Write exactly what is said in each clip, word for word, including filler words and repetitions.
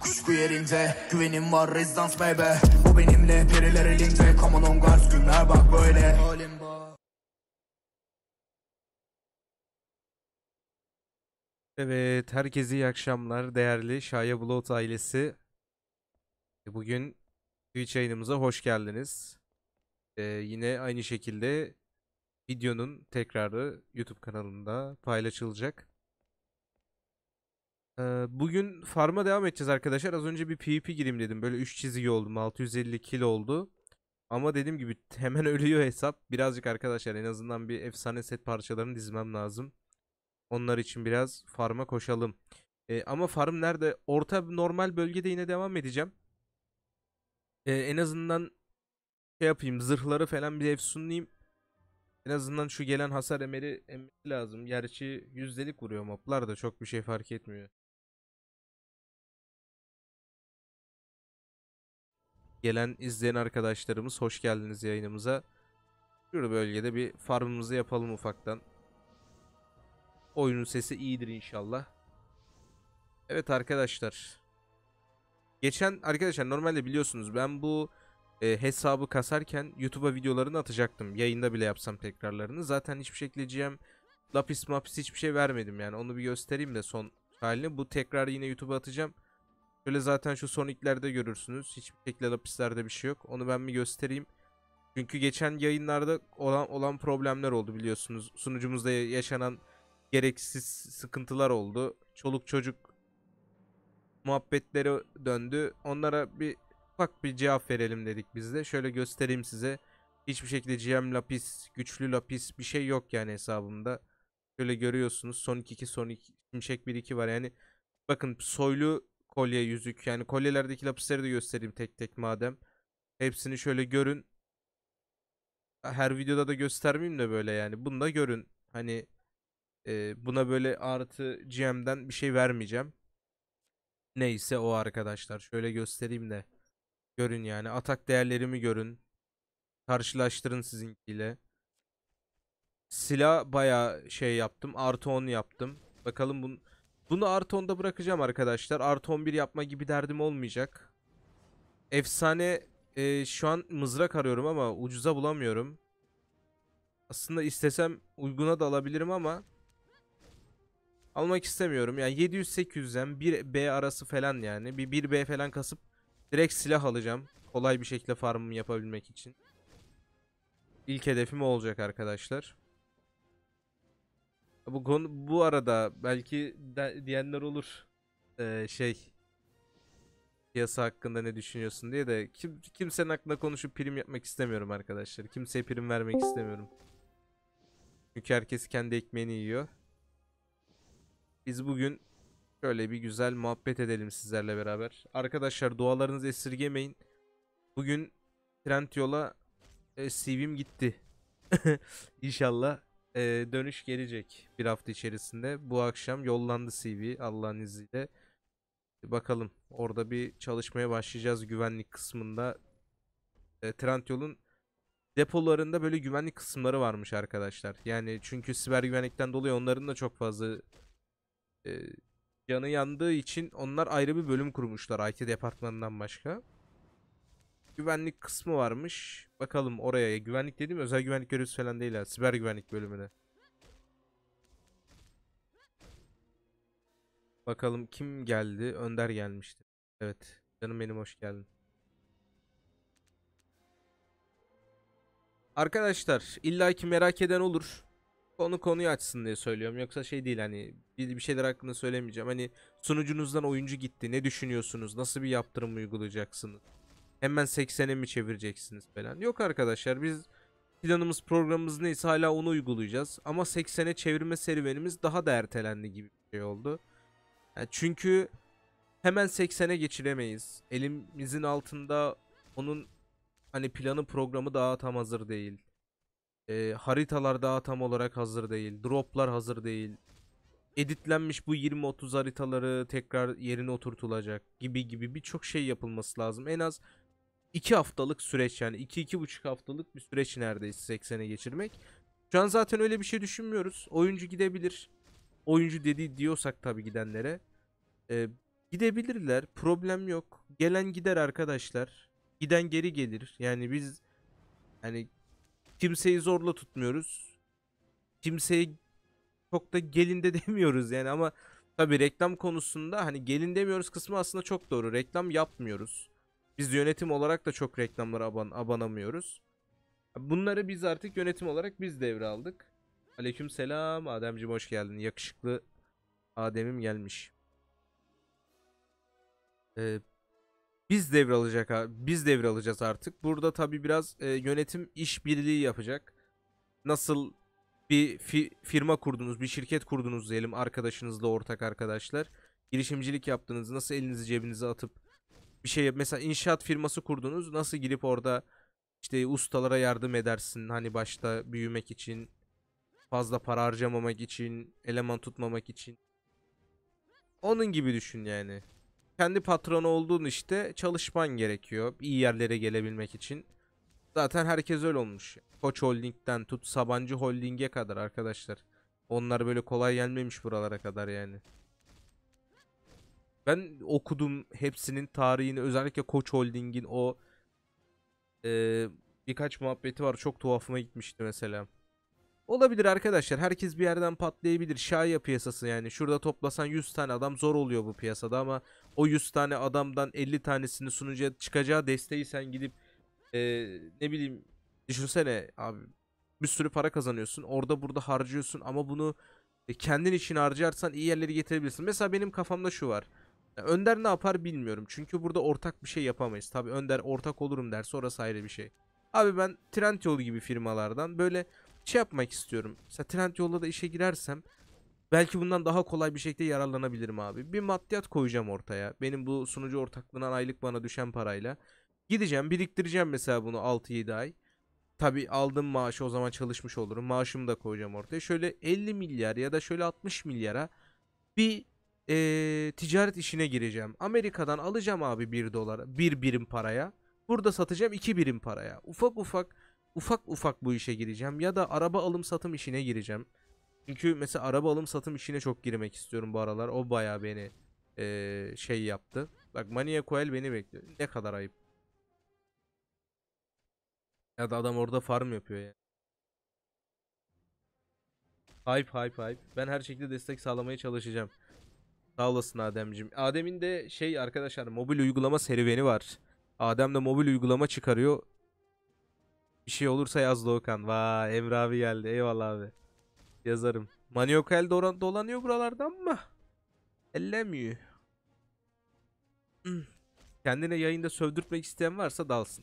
Kuşku yerinde güvenim var rezidans bebe. Bu benimle periler elinde. Come on on guards günler bak böyle. Halim bak. Evet, herkese iyi akşamlar değerli Şaya Bulut ailesi. Bugün Twitch yayınımıza hoş geldiniz. Ee, yine aynı şekilde videonun tekrarı YouTube kanalında paylaşılacak. Ee, bugün farm'a devam edeceğiz arkadaşlar. Az önce bir PvP gireyim dedim. Böyle üç çizgi oldum. altı yüz elli kill oldu. Ama dediğim gibi hemen ölüyor hesap. Birazcık arkadaşlar en azından bir efsane set parçalarını dizmem lazım. Onlar için biraz farm'a koşalım. Ee, ama farm nerede? Orta normal bölgede yine devam edeceğim. Ee, en azından şey yapayım, zırhları falan bir efsunlayayım. En azından şu gelen hasar emeri emmesi lazım. Gerçi yüzdelik vuruyor moblar da çok bir şey fark etmiyor. Gelen izleyen arkadaşlarımız hoş geldiniz yayınımıza. Şurada bölgede bir farmımızı yapalım ufaktan. Oyunun sesi iyidir inşallah. Evet arkadaşlar. Geçen arkadaşlar normalde biliyorsunuz ben bu e, hesabı kasarken YouTube'a videolarını atacaktım. Yayında bile yapsam tekrarlarını. Zaten hiçbir şekilde G M, lapis mapis hiçbir şey vermedim yani. Onu bir göstereyim de son halini. Bu tekrar yine YouTube'a atacağım. Şöyle zaten şu son iklerde görürsünüz. Hiçbir şekilde lapislerde bir şey yok. Onu ben bir göstereyim. Çünkü geçen yayınlarda olan, olan problemler oldu biliyorsunuz. Sunucumuzda yaşanan gereksiz sıkıntılar oldu. Çoluk çocuk muhabbetleri döndü. Onlara bir ufak bir cevap verelim dedik biz de. Şöyle göstereyim size. Hiçbir şekilde G M lapis, güçlü lapis bir şey yok yani hesabımda. Şöyle görüyorsunuz. Sonic iki, Sonic Şimşek bir iki var. Yani bakın soylu kolye, yüzük. Yani kolyelerdeki lapisleri de göstereyim tek tek madem. Hepsini şöyle görün. Her videoda da göstermeyeyim de böyle yani. Bunu da görün. Hani e, buna böyle artı G M'den bir şey vermeyeceğim. Neyse o arkadaşlar. Şöyle göstereyim de. Görün yani. Atak değerlerimi görün. Karşılaştırın sizinkiyle. Silah bayağı şey yaptım. Artı on yaptım. Bakalım bunu, bunu artı onda bırakacağım arkadaşlar. Artı on bir yapma gibi derdim olmayacak. Efsane e, şu an mızrak arıyorum ama ucuza bulamıyorum. Aslında istesem uyguna da alabilirim ama almak istemiyorum. Yani yedi yüz sekiz yüzden bir B arası falan yani. Bir 1B falan kasıp direkt silah alacağım. Kolay bir şekilde farmımı yapabilmek için. İlk hedefim o olacak arkadaşlar. Bu konu bu arada belki de, diyenler olur. Ee, şey piyasa hakkında ne düşünüyorsun diye de kim, kimsenin hakkında konuşup prim yapmak istemiyorum arkadaşlar. Kimseye prim vermek istemiyorum. Çünkü herkes kendi ekmeğini yiyor. Biz bugün şöyle bir güzel muhabbet edelim sizlerle beraber. Arkadaşlar dualarınızı esirgemeyin. Bugün Trendyol'a e, C V'm gitti. İnşallah e, dönüş gelecek bir hafta içerisinde. Bu akşam yollandı C V Allah'ın izniyle. Bakalım orada bir çalışmaya başlayacağız güvenlik kısmında. E, Trendyol'un depolarında böyle güvenlik kısımları varmış arkadaşlar. Yani çünkü siber güvenlikten dolayı onların da çok fazla e, canı yandığı için onlar ayrı bir bölüm kurmuşlar I T departmanından başka. Güvenlik kısmı varmış. Bakalım oraya. Güvenlik dediğim özel güvenlik görevlisi falan değil ha. Siber güvenlik bölümüne. Bakalım kim geldi? Önder gelmişti. Evet. Canım benim hoş geldin. Arkadaşlar illaki merak eden olur. Konu konuyu açsın diye söylüyorum. Yoksa şey değil hani bir, bir şeyler hakkında söylemeyeceğim. Hani sunucunuzdan oyuncu gitti. Ne düşünüyorsunuz? Nasıl bir yaptırım uygulayacaksınız? Hemen seksene mi çevireceksiniz falan. Yok arkadaşlar biz planımız programımız neyse hala onu uygulayacağız. Ama seksene çevirme serüvenimiz daha da ertelendi gibi bir şey oldu. Yani çünkü hemen seksene geçiremeyiz. Elimizin altında onun hani planı programı daha tam hazır değil. Ee, haritalar daha tam olarak hazır değil. Droplar hazır değil. Editlenmiş bu yirmi otuz haritaları tekrar yerine oturtulacak gibi gibi birçok şey yapılması lazım. En az iki haftalık süreç yani iki iki buçuk haftalık bir süreç neredeyse seksene geçirmek. Şu an zaten öyle bir şey düşünmüyoruz. Oyuncu gidebilir. Oyuncu dedi diyorsak tabii gidenlere. Ee, Gidebilirler. Problem yok. Gelen gider arkadaşlar. Giden geri gelir. Yani biz hani kimseyi zorla tutmuyoruz. Kimseyi çok da gelin de demiyoruz yani, ama tabii reklam konusunda hani gelin demiyoruz kısmı aslında çok doğru. Reklam yapmıyoruz. Biz yönetim olarak da çok reklamlara aban abanamıyoruz. Bunları biz artık yönetim olarak biz devraldık. Aleykümselam Ademciğim, hoş geldin. Yakışıklı Adem'im gelmiş. Ee, biz devralacak ha- biz devralacağız artık. Burada tabii biraz e, yönetim işbirliği yapacak. Nasıl bir fi- firma kurdunuz, bir şirket kurdunuz diyelim arkadaşınızla, ortak arkadaşlar. Girişimcilik yaptınız. Nasıl elinizi cebinize atıp bir şey yap- mesela inşaat firması kurdunuz. Nasıl girip orada işte ustalara yardım edersin, hani başta büyümek için, fazla para harcamamak için, eleman tutmamak için. Onun gibi düşün yani. Kendi patronu olduğun işte çalışman gerekiyor iyi yerlere gelebilmek için. Zaten herkes öyle olmuş. Koç Holding'den tut Sabancı Holding'e kadar arkadaşlar. Onlar böyle kolay gelmemiş buralara kadar yani. Ben okudum hepsinin tarihini, özellikle Koç Holding'in o e, birkaç muhabbeti var, çok tuhafıma gitmişti mesela. Olabilir arkadaşlar, herkes bir yerden patlayabilir. Şaya piyasası yani, şurada toplasan yüz tane adam zor oluyor bu piyasada, ama o yüz tane adamdan elli tanesini sunucuya çıkacağı desteği sen gidip Ee, ne bileyim, düşünsene abi, bir sürü para kazanıyorsun orada burada harcıyorsun, ama bunu e, kendin için harcarsan iyi yerlere getirebilirsin. Mesela benim kafamda şu var. Ya Önder ne yapar bilmiyorum, çünkü burada ortak bir şey yapamayız. Tabii Önder ortak olurum derse orası ayrı bir şey. Abi ben Trendyol gibi firmalardan böyle şey yapmak istiyorum. Mesela Trendyol'da da işe girersem belki bundan daha kolay bir şekilde yararlanabilirim abi. Bir maddiyat koyacağım ortaya. Benim bu sunucu ortaklığından aylık bana düşen parayla. Gideceğim, biriktireceğim mesela bunu altı yedi ay. Tabii aldığım maaşı o zaman çalışmış olurum. Maaşımı da koyacağım ortaya. Şöyle elli milyar ya da şöyle altmış milyara bir eee, ticaret işine gireceğim. Amerika'dan alacağım abi bir dolara, bir birim paraya. Burada satacağım iki birim paraya. Ufak ufak ufak ufak bu işe gireceğim. Ya da araba alım satım işine gireceğim. Çünkü mesela araba alım satım işine çok girmek istiyorum bu aralar. O bayağı beni eee, şey yaptı. Bak Mania Coel beni bekliyor. Ne kadar ayıp. Ya da adam orada farm yapıyor ya. Hype hype hype. Ben her şekilde destek sağlamaya çalışacağım. Sağ olasın Ademciğim. Adem'in de şey arkadaşlar, mobil uygulama serüveni var. Adem de mobil uygulama çıkarıyor. Bir şey olursa yaz Doğukan. Vay Emre abi geldi. Eyvallah abi. Yazarım. Maniokal dolan dolanıyor buralarda ama ellemiyor. Hmm. Kendine yayında sövdürtmek isteyen varsa dalsın.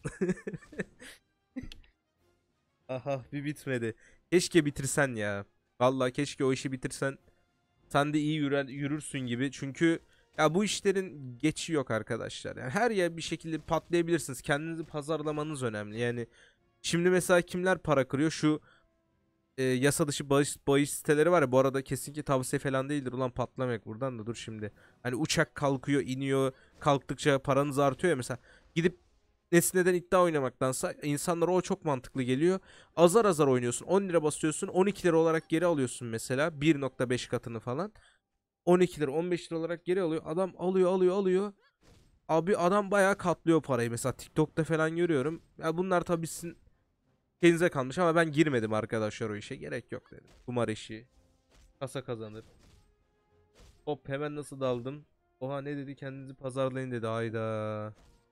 Aha bir bitmedi. Keşke bitirsen ya. Vallahi keşke o işi bitirsen. Sen de iyi yürür, yürürsün gibi. Çünkü ya bu işlerin geçi yok arkadaşlar. Yani her yer bir şekilde patlayabilirsiniz. Kendinizi pazarlamanız önemli. Yani şimdi mesela kimler para kırıyor? Şu e, yasa dışı bahis, bahis siteleri var ya, bu arada kesinlikle tavsiye falan değildir. Ulan patlamak buradan da dur şimdi. Hani uçak kalkıyor iniyor. Kalktıkça paranız artıyor ya mesela. Gidip Nesne'den iddia oynamaktansa insanlara o çok mantıklı geliyor. Azar azar oynuyorsun. on lira basıyorsun. on iki lira olarak geri alıyorsun mesela. bir nokta beş katını falan. on iki lira on beş lira olarak geri alıyor. Adam alıyor alıyor alıyor. Abi adam bayağı katlıyor parayı. Mesela TikTok'ta falan görüyorum. Ya bunlar tabii sizin kendinize kalmış, ama ben girmedim arkadaşlar o işe. Gerek yok dedim. Kumar işi. Kasa kazanır. Hop hemen nasıl daldım. Oha ne dedi, kendinizi pazarlayın dedi. Hayda.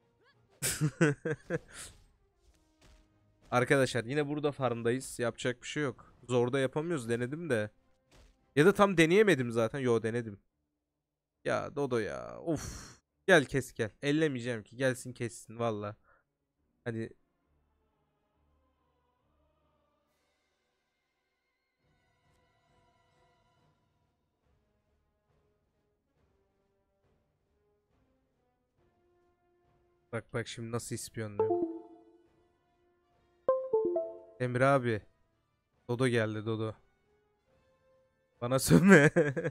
Arkadaşlar yine burada farmdayız. Yapacak bir şey yok. Zorda yapamıyoruz. Denedim de. Ya da tam deneyemedim zaten. Yo denedim. Ya Dodo ya. Of. Gel kes gel. Ellemeyeceğim ki. Gelsin kessin valla. Hadi. Bak bak şimdi nasıl ispiyonluyor. Emre abi. Dodo geldi Dodo. Bana sövme.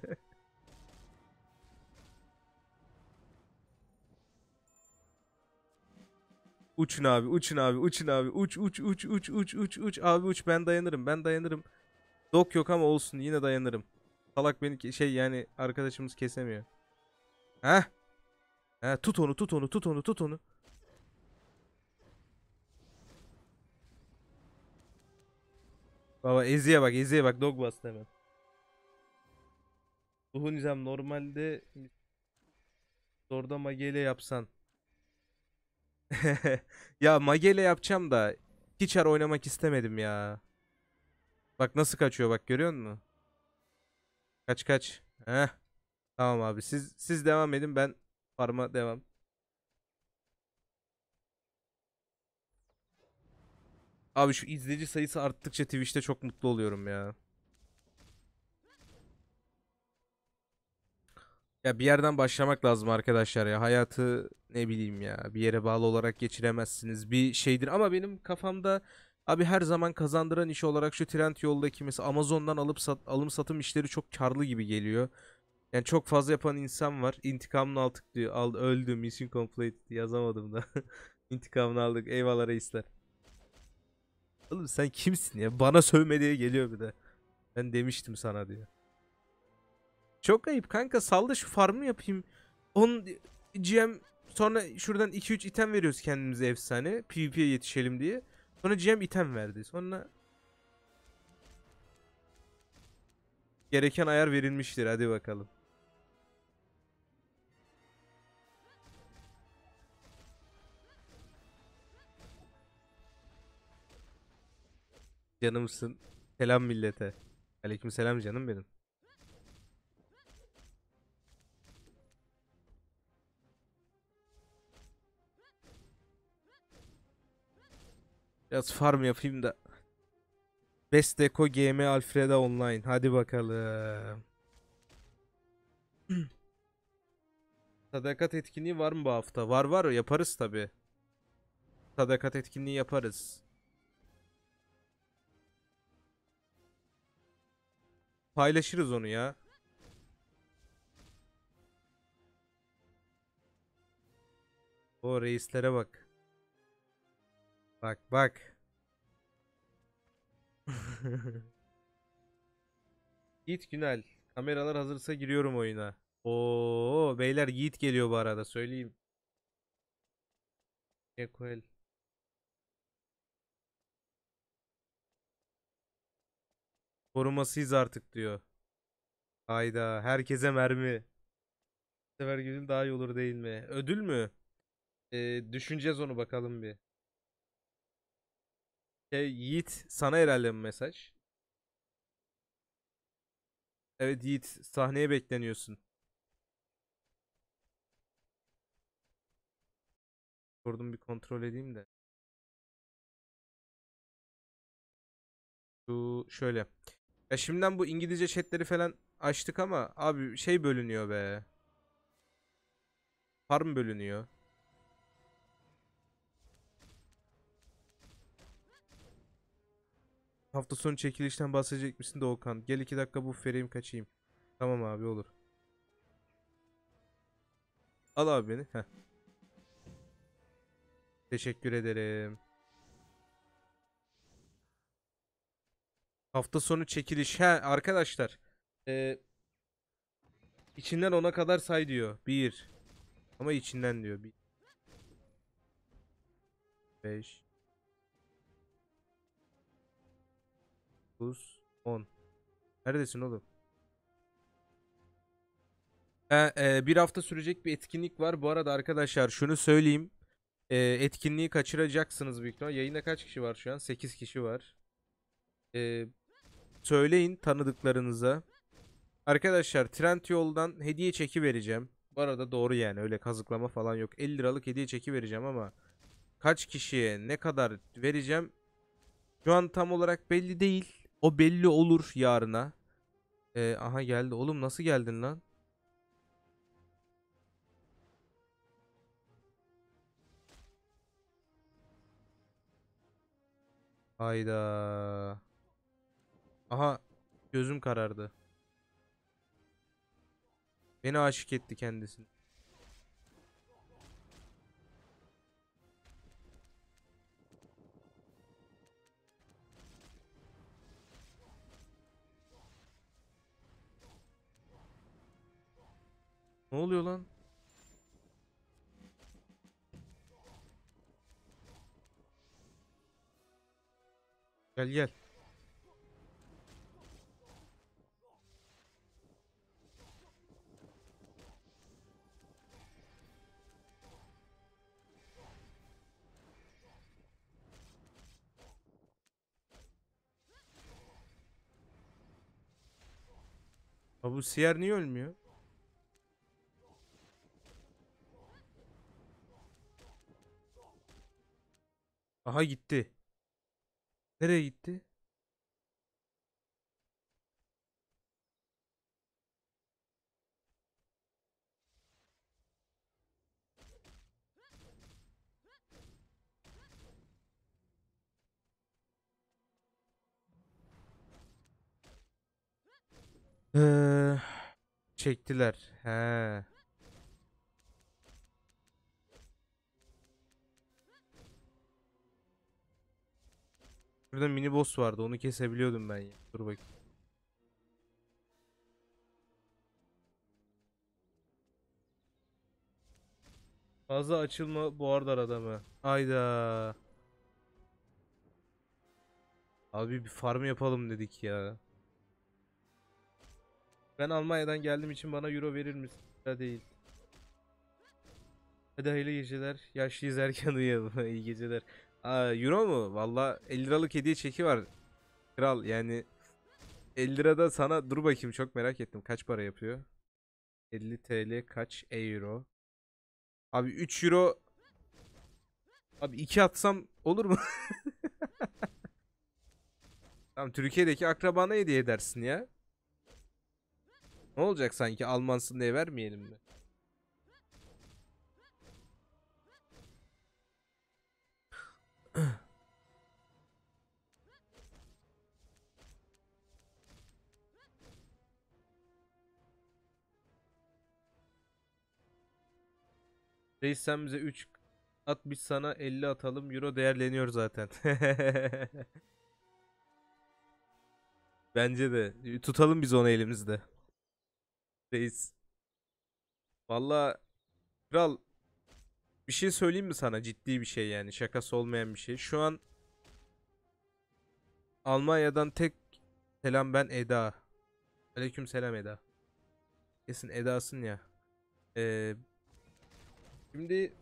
Uçun abi, uçun abi, uçun abi. Uç, uç, uç, uç, uç, uç, uç. Abi uç, ben dayanırım, ben dayanırım. Dok yok ama olsun, yine dayanırım. Salak beni ke- şey yani arkadaşımız kesemiyor. Heh. He, tut onu, tut onu, tut onu, tut onu. Baba Ezi'ye bak, Ezi'ye bak, dog bastı hemen. Ruhu Nizam normalde orada Mage'yle yapsan. Ya Mage'yle yapacağım da hiç ar oynamak istemedim ya. Bak nasıl kaçıyor, bak görüyor musun? Kaç kaç. Heh. Tamam abi, siz siz devam edin, ben farma devam. Abi şu izleyici sayısı arttıkça Twitch'te çok mutlu oluyorum ya. Ya bir yerden başlamak lazım arkadaşlar ya. Hayatı ne bileyim ya, bir yere bağlı olarak geçiremezsiniz. Bir şeydir ama benim kafamda abi her zaman kazandıran iş olarak şu Trendyol'daki mesela Amazon'dan alıp sat, alım satım işleri çok karlı gibi geliyor. Yani çok fazla yapan insan var. İntikamını aldık diyor. Al, öldü. Mission complete yazamadım da. İntikamını aldık. Eyvallah reisler. Oğlum sen kimsin ya? Bana sövme diye geliyor bir de. Ben demiştim sana diyor. Çok ayıp kanka, sal da şu farmı yapayım. on G M, sonra şuradan iki üç item veriyoruz kendimize efsane. PvP'ye yetişelim diye. Sonra G M item verdi. Sonra gereken ayar verilmiştir. Hadi bakalım. Canımsın. Selam millete. Aleykümselam canım benim. Biraz farm yapayım da. Best Deco G M Alfreda Online. Hadi bakalım. Sadakat etkinliği var mı bu hafta? Var var, yaparız tabi. Sadakat etkinliği yaparız. Paylaşırız onu ya. O reislere bak. Bak bak. Yiğit Günel. Kameralar hazırsa giriyorum oyuna. Oo beyler, Yiğit geliyor bu arada, söyleyeyim. Ekoel. Korumasıyız artık diyor. Hayda, herkese mermi. Bu sefer gün daha iyi olur değil mi? Ödül mü? Ee, düşüneceğiz onu, bakalım bir. Şey, Yiğit sana herhalde mi mesaj? Evet Yiğit, sahneye bekleniyorsun. Sordum, bir kontrol edeyim de. Şu şöyle. Ya şimdiden bu İngilizce chatleri falan açtık ama abi şey bölünüyor be. Farm bölünüyor. Hafta sonu çekilişten bahsedecek misin Doğukan? Gel iki dakika bu vereyim kaçayım. Tamam abi, olur. Al abi beni. Heh. Teşekkür ederim. Hafta sonu çekiliş. He arkadaşlar. Ee, içinden ona kadar say diyor. Bir. Ama içinden diyor. Bir, beş, dokuz, on. Neredesin oğlum? He, e, bir hafta sürecek bir etkinlik var. Bu arada arkadaşlar şunu söyleyeyim. E, etkinliği kaçıracaksınız büyük ihtimal. Yayında kaç kişi var şu an? sekiz kişi var. E, söyleyin tanıdıklarınıza. Arkadaşlar Trendyol'dan hediye çeki vereceğim. Bu arada doğru yani, öyle kazıklama falan yok. elli liralık hediye çeki vereceğim ama kaç kişiye ne kadar vereceğim şu an tam olarak belli değil. O belli olur yarına. Ee, aha geldi. Oğlum nasıl geldin lan? Hayda. Aha gözüm karardı. Beni aşık etti kendisi. Ne oluyor lan? Gel gel. Ha, bu Siyer niye ölmüyor? Aha gitti. Nereye gitti? Ee, çektiler. He. Burada mini boss vardı. Onu kesebiliyordum ben ya. Dur bakayım. Fazla açılma boğarlar adamı. Ayda. Abi bir farm yapalım dedik ya. Ben Almanya'dan geldiğim için bana euro verir misin? Ya değil. Hadi hayırlı geceler. Yaşlıyız erken uyuyalım. İyi geceler. Aa, euro mu? Valla elli liralık hediye çeki var. Kral yani elli lirada sana dur bakayım çok merak ettim. Kaç para yapıyor? elli T L kaç euro? Abi üç euro. Abi iki atsam olur mu? Tamam Türkiye'deki akrabana hediye edersin ya. Ne olacak sanki Almansın diye vermeyelim mi? Reis sen bize üç at biz sana elli atalım. Euro değerleniyor zaten. Bence de. Tutalım biz onu elimizde. Reis. Valla kral bir şey söyleyeyim mi sana? Ciddi bir şey yani. Şakası olmayan bir şey. Şu an Almanya'dan tek selam ben Eda. Aleyküm selam Eda. Kesin Eda'sın ya. Ee, şimdi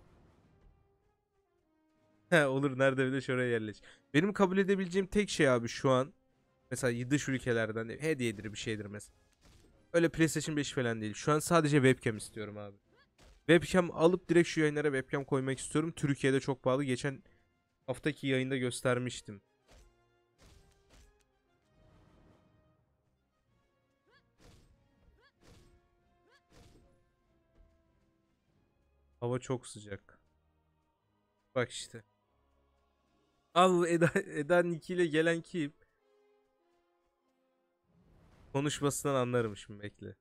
he, olur nerede bir de şuraya yerleş. Benim kabul edebileceğim tek şey abi şu an. Mesela dış ülkelerden hediyedir bir şeydir mesela. Öyle PlayStation beş falan değil. Şu an sadece webcam istiyorum abi. Webcam alıp direkt şu yayınlara webcam koymak istiyorum. Türkiye'de çok pahalı. Geçen haftaki yayında göstermiştim. Hava çok sıcak. Bak işte. Al Eda, Eda Niki ile gelen kim? Konuşmasından anlarım şimdi bekle.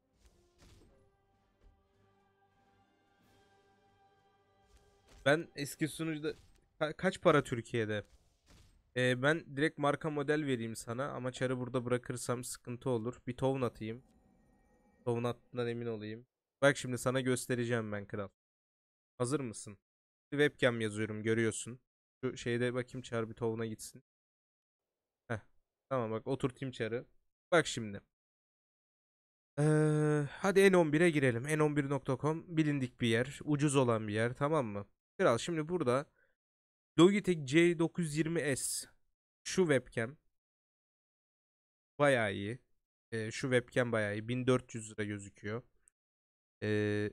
Ben eski sunucuda Ka- kaç para Türkiye'de? Ee, ben direkt marka model vereyim sana ama çarı burada bırakırsam sıkıntı olur. Bir town atayım. Town attığından emin olayım. Bak şimdi sana göstereceğim ben kral. Hazır mısın? Bir webcam yazıyorum görüyorsun. Şu şeyde bakayım çar bir town'a gitsin. Heh. Tamam bak oturtayım çarı. Bak şimdi. Ee, hadi N on bire girelim. N on bir nokta com bilindik bir yer. Ucuz olan bir yer tamam mı? Kral şimdi burada Logitech C dokuz yüz yirmi S. Şu webcam bayağı iyi. Ee, şu webcam bayağı iyi. bin dört yüz lira gözüküyor. Ee,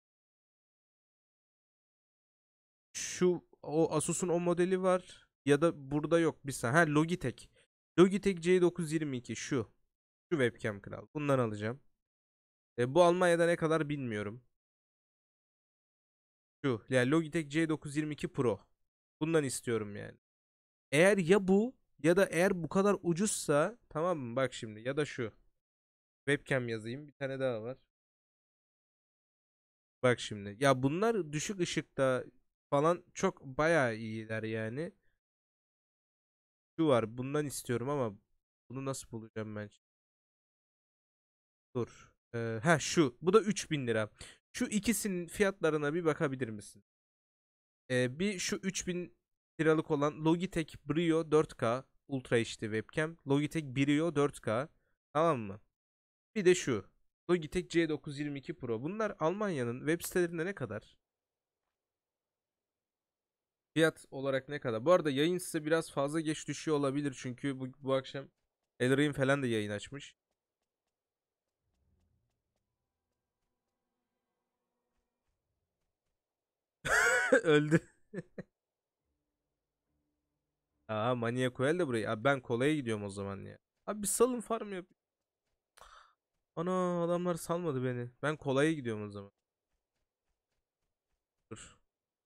şu o Asus'un o modeli var. Ya da burada yok. Bir saniye. Ha Logitech. Logitech C dokuz yüz yirmi iki şu. Şu webcam kral. Bundan alacağım. Ee, bu Almanya'da ne kadar bilmiyorum. Şu. Yani Logitech C dokuz yüz yirmi iki Pro. Bundan istiyorum yani. Eğer ya bu ya da eğer bu kadar ucuzsa tamam mı? Bak şimdi ya da şu. Webcam yazayım. Bir tane daha var. Bak şimdi. Ya bunlar düşük ışıkta falan çok bayağı iyiler yani. Şu var. Bundan istiyorum ama bunu nasıl bulacağım ben? Dur. Ee, ha şu. Bu da üç bin lira. Şu ikisinin fiyatlarına bir bakabilir misin? Ee, bir şu üç bin liralık olan Logitech Brio dört K. Ultra H D webcam. Logitech Brio dört K. Tamam mı? Bir de şu. Logitech C dokuz yüz yirmi iki Pro. Bunlar Almanya'nın web sitelerinde ne kadar? Fiyat olarak ne kadar? Bu arada yayın size biraz fazla geç düşüyor olabilir. Çünkü bu, bu akşam Elrain falan da yayın açmış. Öldü. Aa, Mania Coel de burayı. Abi ben kolaya gidiyorum o zaman ya. Abi bir salın farm yap. Ana adamlar salmadı beni. Ben kolaya gidiyorum o zaman. Dur.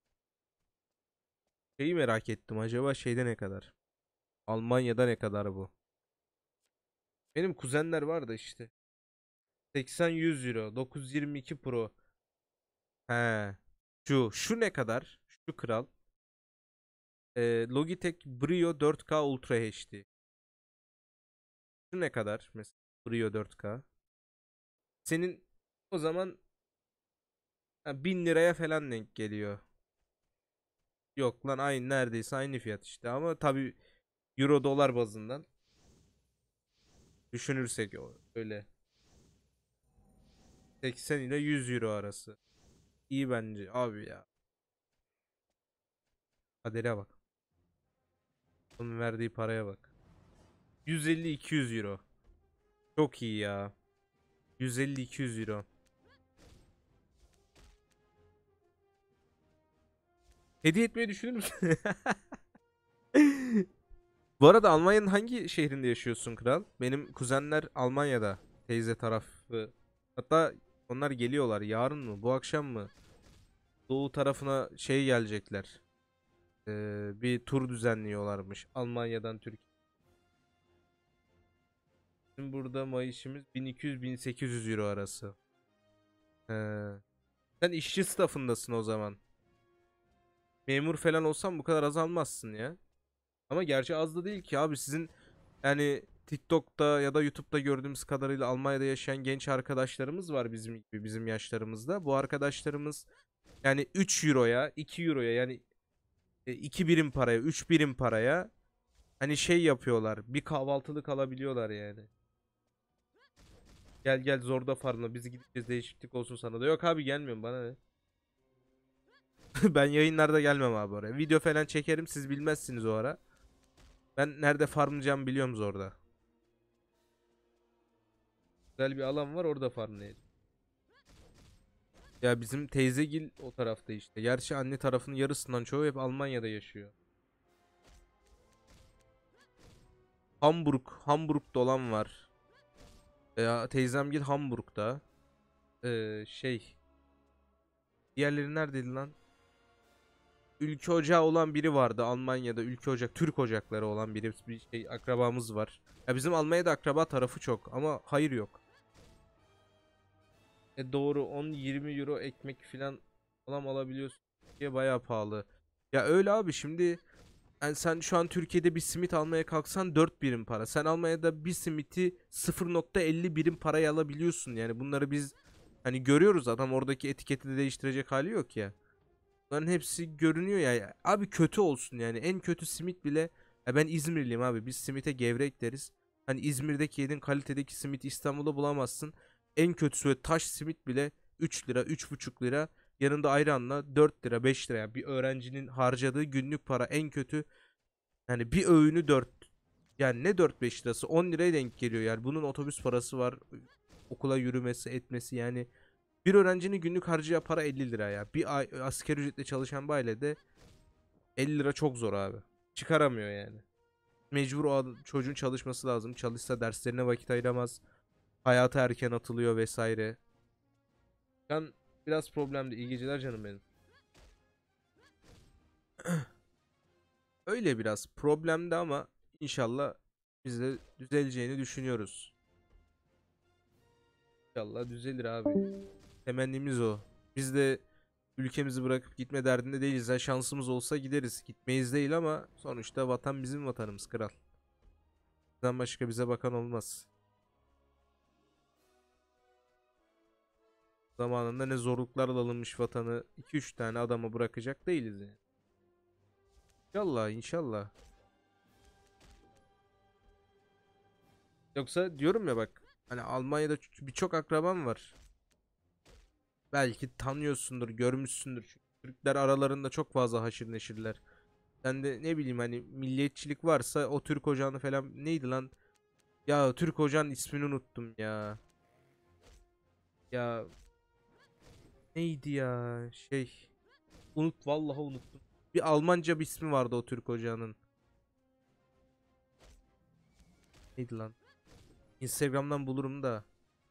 Şeyi merak ettim. Acaba şeyde ne kadar? Almanya'da ne kadar bu? Benim kuzenler var da işte. seksen yüz euro. dokuz yüz yirmi iki Pro. He. Şu. Şu ne kadar? Şu kral. Ee, Logitech Brio dört K Ultra H D. Şu ne kadar? Mesela Brio dört K. Senin o zaman ha, bin liraya falan denk geliyor. Yok lan aynı neredeyse aynı fiyat işte ama tabi euro dolar bazından düşünürsek o- öyle seksen ile yüz euro arası. İyi bence abi ya. Kadere bak. Onun verdiği paraya bak. yüz elli iki yüz euro. Çok iyi ya. yüz elli iki yüz euro. Hediye etmeyi düşünür müsün? Bu arada Almanya'nın hangi şehrinde yaşıyorsun kral? Benim kuzenler Almanya'da. Teyze tarafı. Hatta onlar geliyorlar. Yarın mı? Bu akşam mı? Doğu tarafına şey gelecekler. Ee, bir tur düzenliyorlarmış. Almanya'dan Türkiye. Bizim burada maaşımız bin iki yüz bin sekiz yüz euro arası. He. Sen işçi sınıfındasın o zaman. Memur falan olsan bu kadar az almazsın ya. Ama gerçi az da değil ki abi sizin yani TikTok'ta ya da YouTube'da gördüğümüz kadarıyla Almanya'da yaşayan genç arkadaşlarımız var bizim gibi bizim yaşlarımızda. Bu arkadaşlarımız yani üç euroya iki euroya yani e, iki birim paraya üç birim paraya hani şey yapıyorlar bir kahvaltılık alabiliyorlar yani. Gel gel Zorda Farm'la biz gideceğiz değişiklik olsun sana da. Yok abi gelmiyorum bana ne. Ben yayınlarda gelmem abi oraya. Video falan çekerim siz bilmezsiniz o ara. Ben nerede farmlayacağımı biliyorum Zorda. Güzel bir alan var orada farmlayacağım. Ya bizim teyzegil o tarafta işte. Gerçi anne tarafının yarısından çoğu hep Almanya'da yaşıyor. Hamburg, Hamburg'da olan var. Ya teyzemgil Hamburg'da. Ee, şey. Diğerleri neredeydi lan? Ülke ocağı olan biri vardı Almanya'da. Ülke ocak, Türk ocakları olan biri bir şey akrabamız var. Ya bizim Almanya'da akraba tarafı çok ama hayır yok. E doğru on yirmi euro ekmek filan falan alabiliyorsun. Türkiye bayağı pahalı. Ya öyle abi şimdi yani sen şu an Türkiye'de bir simit almaya kalksan dört birim para. Sen Almanya'da bir simiti sıfır nokta elli birim paraya alabiliyorsun. Yani bunları biz hani görüyoruz adam oradaki etiketi de değiştirecek hali yok ya. Bunların hepsi görünüyor ya. Abi kötü olsun yani. En kötü simit bile ya ben İzmirliyim abi. Biz simite gevrek deriz. Hani İzmir'deki yediğin kalitedeki simit İstanbul'da bulamazsın. En kötüsü böyle taş simit bile üç lira, üç buçuk lira. Yanında ayranla dört lira, beş lira. Yani bir öğrencinin harcadığı günlük para en kötü. Yani bir öğünü dört. Yani ne dört beş lirası on liraya denk geliyor yani. Bunun otobüs parası var. Okula yürümesi, etmesi yani. Bir öğrencinin günlük harcayacağı para elli lira ya. Bir ay asgari ücretle çalışan bir ailede elli lira çok zor abi. Çıkaramıyor yani. Mecbur o ad- çocuğun çalışması lazım. Çalışsa derslerine vakit ayıramaz. Hayata erken atılıyor vesaire. Ben biraz problemli. İyi geceler canım benim. Öyle biraz problemdi ama inşallah biz de düzeleceğini düşünüyoruz. İnşallah düzelir abi. Temennimiz o. Biz de ülkemizi bırakıp gitme derdinde değiliz. Ha, şansımız olsa gideriz. Gitmeyiz değil ama sonuçta vatan bizim vatanımız kral. Bizden başka bize bakan olmaz. Zamanında ne zorluklarla alınmış vatanı iki üç tane adama bırakacak değiliz yani. İnşallah inşallah. Yoksa diyorum ya bak, hani Almanya'da ç- birçok akrabam var. Belki tanıyorsundur, görmüşsündür. Çünkü Türkler aralarında çok fazla haşır neşirler. Ben de ne bileyim, hani milliyetçilik varsa o Türk ocağını falan, neydi lan? Ya Türk ocağın ismini unuttum ya. Ya neydi ya? Şey, unut, vallahi unuttum. Bir Almanca bir ismi vardı o Türk ocağının. Neydi lan? Instagram'dan bulurum da.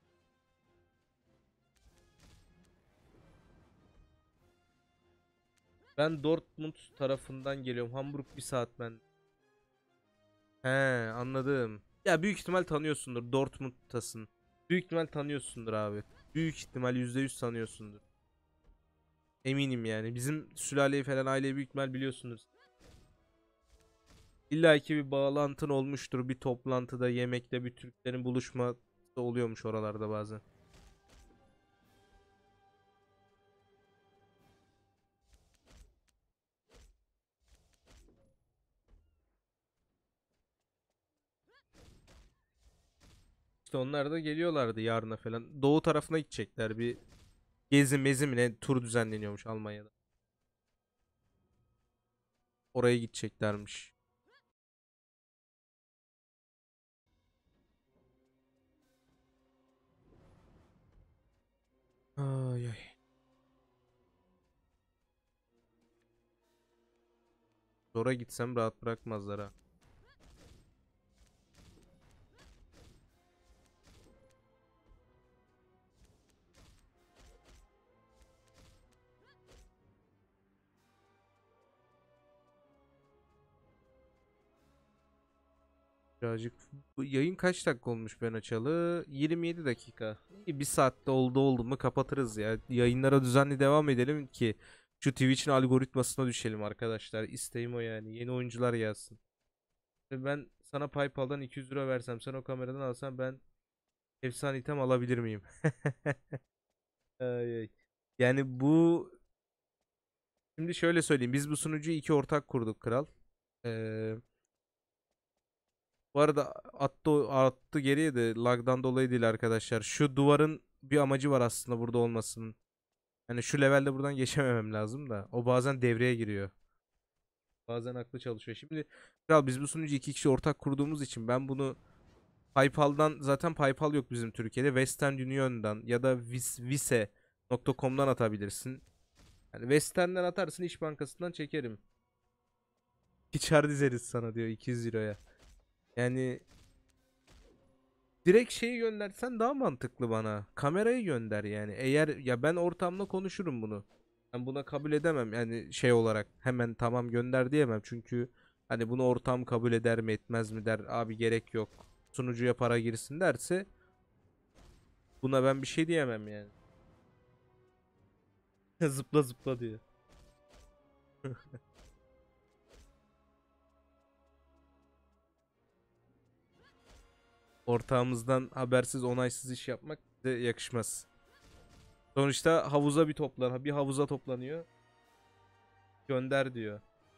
Ben Dortmund tarafından geliyorum. Hamburg bir saat ben. He, anladım. Ya büyük ihtimal tanıyorsundur. Dortmund'tasın. Büyük ihtimal tanıyorsundur abi. Büyük ihtimal yüzde yüz tanıyorsundur. Eminim yani. Bizim sülaleyi falan, aileyi büyük ihtimal biliyorsundur. İlla ki bir bağlantın olmuştur. Bir toplantıda, yemekte bir Türklerin buluşması oluyormuş oralarda bazen. İşte onlar da geliyorlardı yarına falan. Doğu tarafına gidecekler. Bir gezi mezi mi ne tur düzenleniyormuş Almanya'da. Oraya gideceklermiş. Ay ay. Zora gitsem rahat bırakmazlar ha. Birazcık, bu yayın kaç dakika olmuş ben açalı? yirmi yedi dakika. İyi, bir saatte oldu oldu mu kapatırız ya. Yayınlara düzenli devam edelim ki şu Twitch'in algoritmasına düşelim arkadaşlar. İsteğim o yani. Yeni oyuncular gelsin. Ve ben sana PayPal'dan iki yüz lira versem, sen o kameradan alsan, ben efsane item alabilir miyim? Ay, ay. Yani bu, şimdi şöyle söyleyeyim. Biz bu sunucuyu iki ortak kurduk kral. Ee, Bu arada attı, attı geriye de lagdan dolayı değil arkadaşlar. Şu duvarın bir amacı var aslında burada olmasının. Hani şu levelde buradan geçememem lazım da. O bazen devreye giriyor. Bazen aklı çalışıyor. Şimdi kral, biz bu sunucu iki kişi ortak kurduğumuz için ben bunu PayPal'dan, zaten PayPal yok bizim Türkiye'de. Western Union'dan ya da vis, vise nokta com'dan atabilirsin. Yani Western'den atarsın, İş Bankası'ndan çekerim. Hiç dizeriz sana diyor iki yüz euroya. Yani direkt şeyi göndersen daha mantıklı bana. Kamerayı gönder yani. Eğer ya, ben ortamda konuşurum bunu. Ben buna kabul edemem yani, şey olarak hemen tamam gönder diyemem. Çünkü hani bunu ortam kabul eder mi etmez mi, der abi gerek yok, sunucuya para girsin derse, buna ben bir şey diyemem yani. Zıpla zıpla diyor. Ortağımızdan habersiz, onaysız iş yapmak bize yakışmaz. Sonuçta havuza bir toplan, bir havuza toplanıyor. Gönder diyor.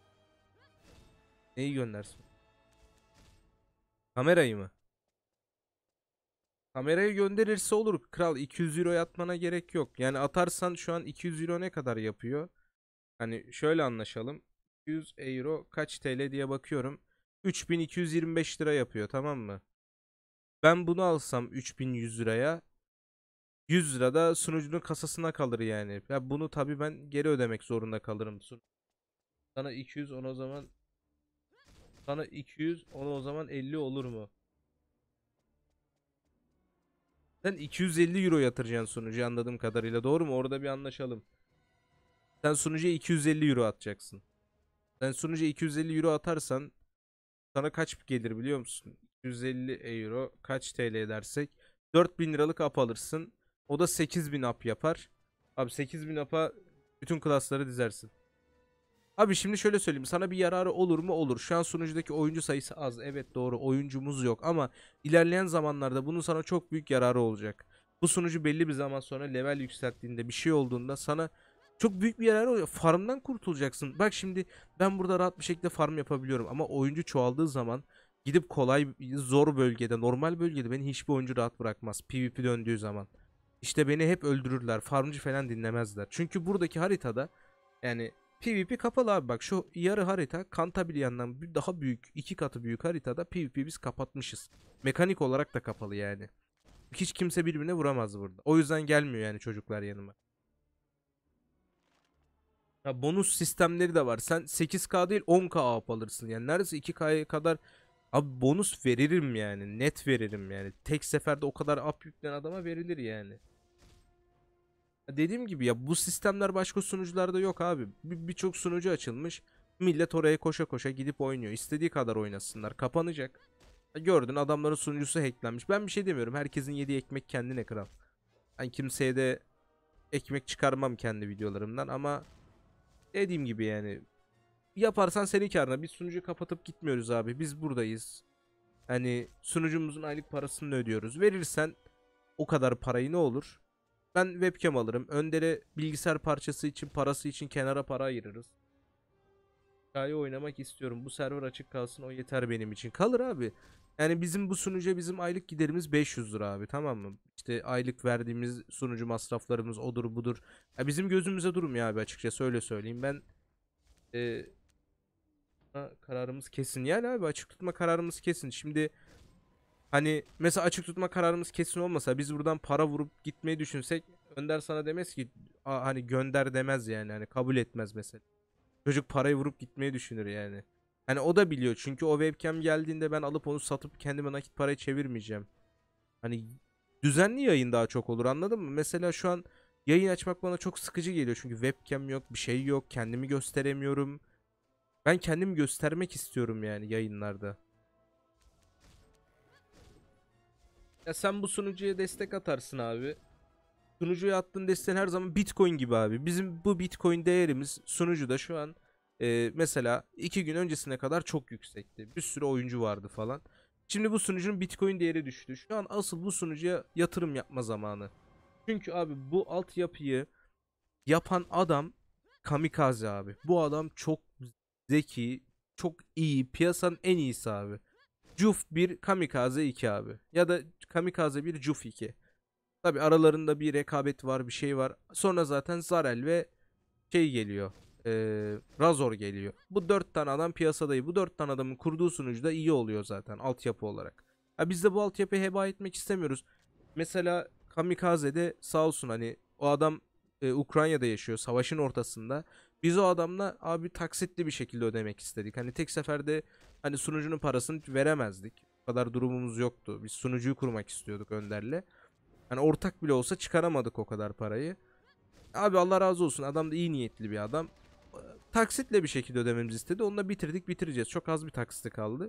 Neyi göndersin? Kamerayı mı? Kamerayı gönderirse olur. Kral, iki yüz euro atmana gerek yok. Yani atarsan şu an iki yüz euro ne kadar yapıyor? Hani şöyle anlaşalım. iki yüz euro kaç T L diye bakıyorum. üç bin iki yüz yirmi beş lira yapıyor, tamam mı? Ben bunu alsam üç bin yüz liraya, yüz lira da sunucunun kasasına kalır yani. Ya bunu tabii ben geri ödemek zorunda kalırım. Sun- Sana iki yüz, on o zaman, sana iki yüz, on o zaman elli olur mu? Sen iki yüz elli euro yatıracaksın sunucuya anladığım kadarıyla, doğru mu? Orada bir anlaşalım. Sen sunucuya iki yüz elli euro atacaksın. Sen sunucuya iki yüz elli euro atarsan sana kaç gelir biliyor musun? iki yüz elli euro kaç T L edersek, dört bin liralık app alırsın. O da sekiz bin app yapar. Abi sekiz bin app'a bütün klasları dizersin. Abi şimdi şöyle söyleyeyim. Sana bir yararı olur mu? Olur. Şu an sunucudaki oyuncu sayısı az. Evet, doğru. Oyuncumuz yok ama ilerleyen zamanlarda bunun sana çok büyük yararı olacak. Bu sunucu belli bir zaman sonra level yükselttiğinde, bir şey olduğunda sana çok büyük bir yararı oluyor. Farmdan kurtulacaksın. Bak şimdi ben burada rahat bir şekilde farm yapabiliyorum ama oyuncu çoğaldığı zaman Gidip kolay, zor bölgede, normal bölgede beni hiçbir oyuncu rahat bırakmaz. PvP döndüğü zaman. İşte beni hep öldürürler. Farmcı falan dinlemezler. Çünkü buradaki haritada yani PvP kapalı abi, bak şu yarı harita Cantabria'ndan bir- daha büyük, iki katı büyük haritada PvP biz kapatmışız. Mekanik olarak da kapalı yani. Hiç kimse birbirine vuramaz burada. O yüzden gelmiyor yani çocuklar yanıma. Ya bonus sistemleri de var. Sen sekiz K değil on K A P alırsın. Yani neredeyse iki K'ya kadar abi bonus veririm yani. Net veririm yani. Tek seferde o kadar up yüklen adama verilir yani. Ya dediğim gibi ya bu sistemler başka sunucularda yok abi. Bir- Birçok sunucu açılmış. Millet oraya koşa koşa gidip oynuyor. İstediği kadar oynasınlar. Kapanacak. Ya gördün adamların sunucusu hacklenmiş. Ben bir şey demiyorum. Herkesin yediği ekmek kendine kral. Ben kimseye de ekmek çıkarmam kendi videolarımdan ama dediğim gibi yani yaparsan senin karına. Biz sunucuyu kapatıp gitmiyoruz abi. Biz buradayız. Hani sunucumuzun aylık parasını ödüyoruz. Verirsen o kadar parayı ne olur? Ben webcam alırım. Önder'e bilgisayar parçası için, parası için kenara para ayırırız. Hikaye oynamak istiyorum. Bu server açık kalsın. O yeter benim için. Kalır abi. Yani bizim bu sunucuya bizim aylık giderimiz beş yüz lira abi, tamam mı? İşte aylık verdiğimiz sunucu masraflarımız odur budur. Ya bizim gözümüze durmuyor abi, açıkçası öyle söyleyeyim. Ben e, kararımız kesin. Yani abi açık tutma kararımız kesin. Şimdi hani mesela açık tutma kararımız kesin olmasa biz buradan para vurup gitmeyi düşünsek Önder sana demez ki "Aa, hani gönder" demez yani. Hani kabul etmez mesela. Çocuk parayı vurup gitmeyi düşünür yani. Hani o da biliyor çünkü o webcam geldiğinde ben alıp onu satıp kendime nakit parayı çevirmeyeceğim. Hani düzenli yayın daha çok olur, anladın mı? Mesela şu an yayın açmak bana çok sıkıcı geliyor çünkü webcam yok, bir şey yok, kendimi gösteremiyorum. Ben kendimi göstermek istiyorum yani yayınlarda. Ya sen bu sunucuya destek atarsın abi. Sunucuya attığın desteğin her zaman Bitcoin gibi abi. Bizim bu Bitcoin değerimiz sunucuda şu an e, mesela iki gün öncesine kadar çok yüksekti. Bir sürü oyuncu vardı falan. Şimdi bu sunucunun Bitcoin değeri düştü. Şu an asıl bu sunucuya yatırım yapma zamanı. Çünkü abi bu altyapıyı yapan adam kamikaze abi. Bu adam çok zeki, çok iyi, piyasanın en iyisi abi. Juf bir, Kamikaze iki abi. Ya da Kamikaze bir, Juf iki. Tabi aralarında bir rekabet var, bir şey var. Sonra zaten Zarel ve şey geliyor. Ee, Razor geliyor. Bu dört tane adam piyasadayı. Bu dört tane adamın kurduğu sunucu da iyi oluyor zaten altyapı olarak. Ha, biz de bu altyapıyı heba etmek istemiyoruz. Mesela Kamikaze'de sağ olsun hani o adam e, Ukrayna'da yaşıyor, savaşın ortasında. Biz o adamla abi taksitli bir şekilde ödemek istedik. Hani tek seferde hani sunucunun parasını veremezdik. O kadar durumumuz yoktu. Biz sunucuyu kurmak istiyorduk Önder'le. Hani ortak bile olsa çıkaramadık o kadar parayı. Abi Allah razı olsun, adam da iyi niyetli bir adam. Taksitle bir şekilde ödememizi istedi. Onunla bitirdik, bitireceğiz. Çok az bir taksiti kaldı.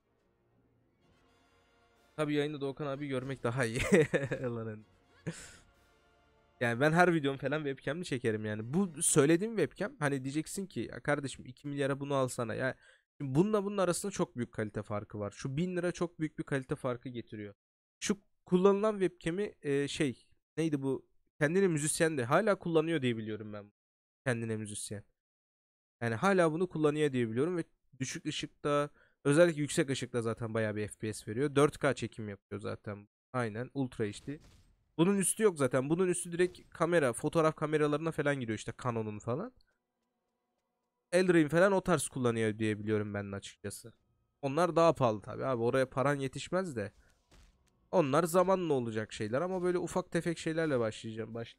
Tabii yayında Doğukan abi görmek daha iyi. Lan. Yani ben her videom falan webcam'li çekerim yani. Bu söylediğim webcam hani diyeceksin ki ya kardeşim iki milyara bunu alsana. Ya bununla bunun arasında çok büyük kalite farkı var. Şu bin lira çok büyük bir kalite farkı getiriyor. Şu kullanılan webcam'i e, şey neydi bu? Kendine müzisyen de hala kullanıyor diye biliyorum ben. Kendine müzisyen. Yani hala bunu kullanıyor diye biliyorum ve düşük ışıkta, özellikle yüksek ışıkta zaten bayağı bir F P S veriyor. dört K çekim yapıyor zaten. Aynen Ultra H D. Bunun üstü yok zaten. Bunun üstü direkt kamera, fotoğraf kameralarına falan giriyor işte Canon'un falan. Eldrain falan o tarz kullanıyor diye biliyorum ben de açıkçası. Onlar daha pahalı tabii abi. Oraya paran yetişmez de. Onlar zamanla olacak şeyler ama böyle ufak tefek şeylerle başlayacağım. Baş...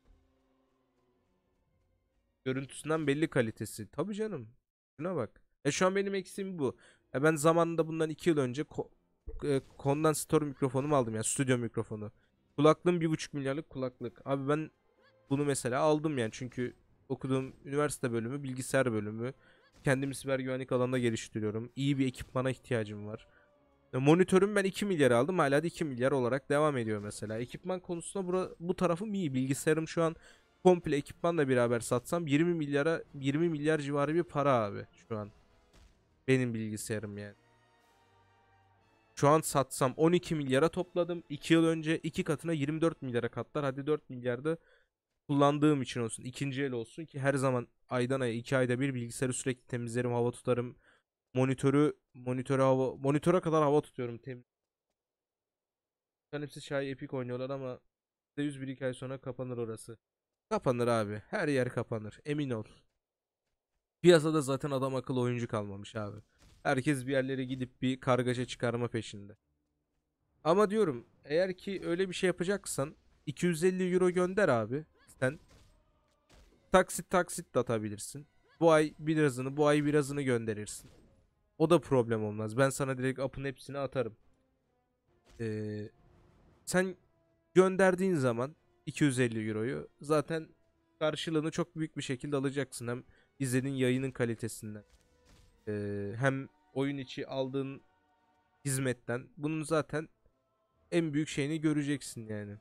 Görüntüsünden belli kalitesi. Tabii canım. Şuna bak. E şu an benim eksiğim bu. E ben zamanında bundan iki yıl önce ko e, kondansatör mikrofonumu aldım yani stüdyo mikrofonu. Kulaklığım bir buçuk milyarlık kulaklık. Abi ben bunu mesela aldım yani çünkü okuduğum üniversite bölümü bilgisayar bölümü. Kendimi siber güvenlik alanında geliştiriyorum. İyi bir ekipmana ihtiyacım var. E, monitörüm ben iki milyar aldım. Hala da iki milyar olarak devam ediyor mesela. Ekipman konusunda bura, bu tarafım iyi. Bilgisayarım şu an komple ekipmanla beraber satsam yirmi milyara yirmi milyar civarı bir para abi şu an. Benim bilgisayarım yani. Şu an satsam on iki milyara topladım. iki yıl önce iki katına yirmi dört milyara katlar. Hadi dört milyarda kullandığım için olsun. İkinci el olsun ki her zaman aydan aya iki ayda bir bilgisayarı sürekli temizlerim, hava tutarım. Monitörü monitöre hava monitöre kadar hava tutuyorum temiz. Şu an hepsi Şahi Epic oynuyorlar ama yüz bir iki ay sonra kapanır orası. Kapanır abi. Her yer kapanır. Emin ol. Piyasada zaten adam akıllı oyuncu kalmamış abi. Herkes bir yerlere gidip bir kargaşa çıkarma peşinde. Ama diyorum eğer ki öyle bir şey yapacaksan iki yüz elli euro gönder abi. Sen taksit taksit de atabilirsin. Bu ay birazını bu ay birazını gönderirsin. O da problem olmaz. Ben sana direkt up'ın hepsini atarım. Ee, sen gönderdiğin zaman iki yüz elli euroyu zaten karşılığını çok büyük bir şekilde alacaksın. Hem izlediğin yayının kalitesinden. Ee, hem oyun içi aldığın hizmetten. Bunun zaten en büyük şeyini göreceksin yani.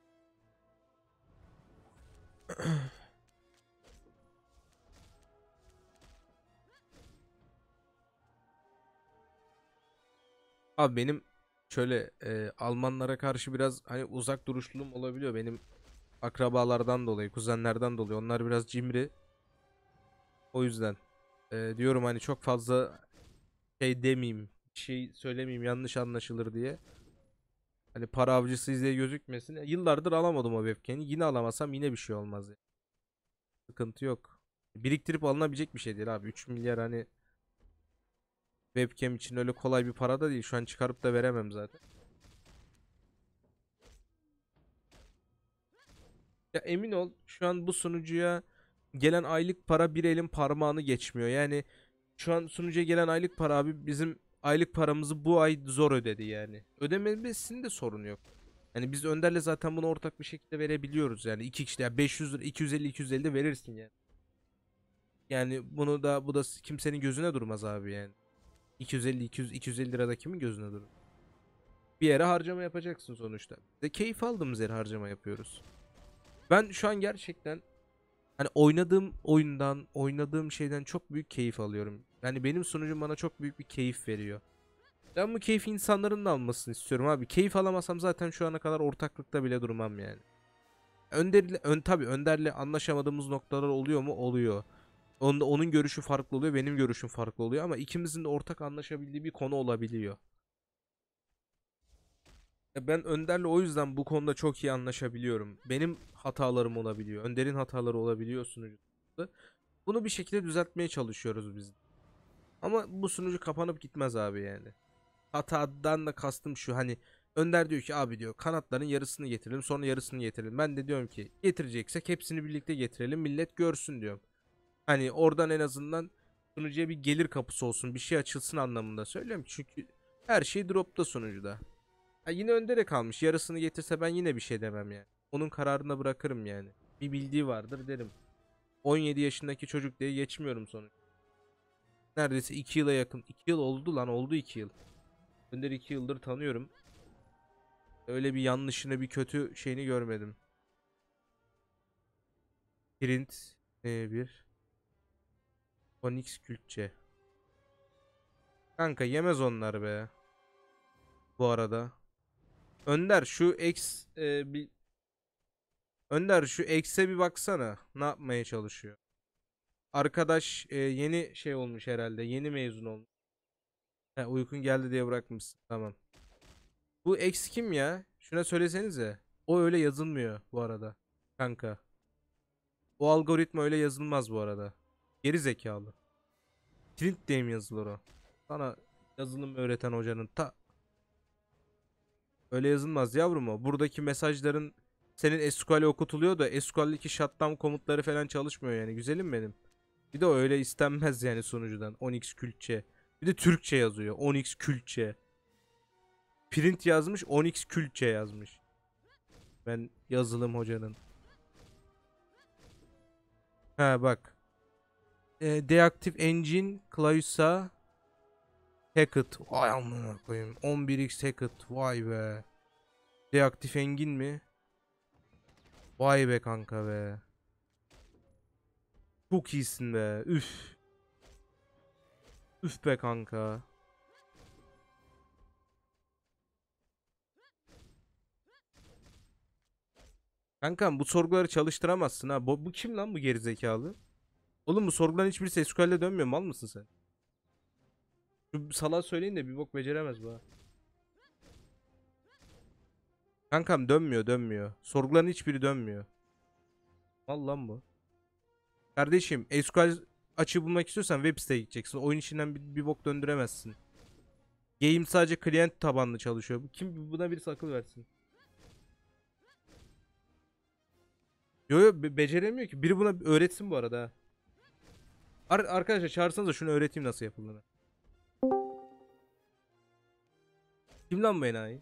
Abi benim şöyle e, Almanlara karşı biraz hani uzak duruşluluğum olabiliyor. Benim akrabalardan dolayı, kuzenlerden dolayı. Onlar biraz cimri. O yüzden e, diyorum hani çok fazla şey demeyeyim, bir şey söylemeyeyim yanlış anlaşılır diye. Hani para avcısıyız diye gözükmesin. Yıllardır alamadım o webcam'i. Yine alamasam yine bir şey olmaz yani. Sıkıntı yok. Biriktirip alınabilecek bir şey değil abi. üç milyar hani webcam için öyle kolay bir para da değil. Şu an çıkarıp da veremem zaten. Ya emin ol şu an bu sunucuya gelen aylık para bir elin parmağını geçmiyor. Yani şu an sunucuya gelen aylık para abi bizim aylık paramızı bu ay zor ödedi yani. Ödememesinde sorun yok. Yani biz Önder'le zaten bunu ortak bir şekilde verebiliyoruz yani iki kişi ya beş yüz lira iki yüz elli iki yüz elli de verirsin yani. Yani bunu da bu da kimsenin gözüne durmaz abi yani. iki yüz elli iki yüz iki yüz elli lirada kimin gözüne durur? Bir yere harcama yapacaksın sonuçta. Ve keyif aldığımız yere harcama yapıyoruz. Ben şu an gerçekten hani oynadığım oyundan, oynadığım şeyden çok büyük keyif alıyorum. Yani benim sunucum bana çok büyük bir keyif veriyor. Ben bu keyfi insanların da almasını istiyorum abi. Keyif alamasam zaten şu ana kadar ortaklıkta bile durmam yani. Önder'le ön tabii Önder'le anlaşamadığımız noktalar oluyor mu? Oluyor. Onun, onun görüşü farklı oluyor, benim görüşüm farklı oluyor ama ikimizin de ortak anlaşabildiği bir konu olabiliyor. Ya ben Önder'le o yüzden bu konuda çok iyi anlaşabiliyorum. Benim hatalarım olabiliyor. Önder'in hataları olabiliyor sunucuda. Bunu bir şekilde düzeltmeye çalışıyoruz biz. Ama bu sunucu kapanıp gitmez abi yani. Hatadan da kastım şu hani Önder diyor ki abi diyor kanatların yarısını getirelim sonra yarısını getirelim. Ben de diyorum ki getireceksek hepsini birlikte getirelim millet görsün diyorum. Hani oradan en azından sunucuya bir gelir kapısı olsun bir şey açılsın anlamında söylüyorum. Çünkü her şey dropta sunucuda. Ha, yine Önder'e kalmış yarısını getirse ben yine bir şey demem yani. Onun kararına bırakırım yani. Bir bildiği vardır derim. on yedi yaşındaki çocuk diye geçmiyorum sonuçta. Neredeyse iki yıla yakın. iki yıl oldu lan oldu iki yıl. Önder iki yıldır tanıyorum. Öyle bir yanlışını bir kötü şeyini görmedim. Print e bir Onyx Kültçe. Kanka yemez onlar be. Bu arada. Önder şu X e, bir Önder şu X'e bir baksana. Ne yapmaya çalışıyor? Arkadaş e, yeni şey olmuş herhalde. Yeni mezun olmuş. He, uykun geldi diye bırakmışsın. Tamam. Bu X kim ya? Şuna söylesenize. O öyle yazılmıyor bu arada. Kanka. O algoritma öyle yazılmaz bu arada. Geri zekalı. Print diye mi yazılır o? Sana yazılım öğreten hocanın ta öyle yazılmaz yavrum o. Buradaki mesajların senin S Q L'e okutuluyor da S Q L'deki shutdown komutları falan çalışmıyor yani. Güzelim benim. Bir de o öyle istenmez yani sunucudan. Onyx Kültçe. Bir de Türkçe yazıyor. Onyx Kültçe. Print yazmış, Onyx Kültçe yazmış. Ben yazılım hocanın. Ha bak. E, Deactive Engine Clausa Hackett. Vay amına koyayım. on bir x Hackett. Vay be. Deactive Engine mi? Vay be kanka be. Çok iyisin be. Üf. Üf be kanka. Kankam bu sorguları çalıştıramazsın ha. Bu, bu kim lan bu gerizekalı? Oğlum bu sorguların hiçbirisi S Q L'le dönmüyor. Mal mısın sen? Şu salağa söyleyin de bir bok beceremez bu ha. Kankam dönmüyor dönmüyor. Sorguların hiçbiri dönmüyor. Mal lan bu. Kardeşim S Q L açığı bulmak istiyorsan web siteye gideceksin. Oyun içinden bir, bir bok döndüremezsin. Game sadece client tabanlı çalışıyor. Bu kim, buna birisi akıl versin. Yo yo be- beceremiyor ki. Biri buna öğretsin bu arada ha. Ar arkadaşlar çağırsanız da şunu öğreteyim nasıl yapıldığını. Kim lan bu enayi?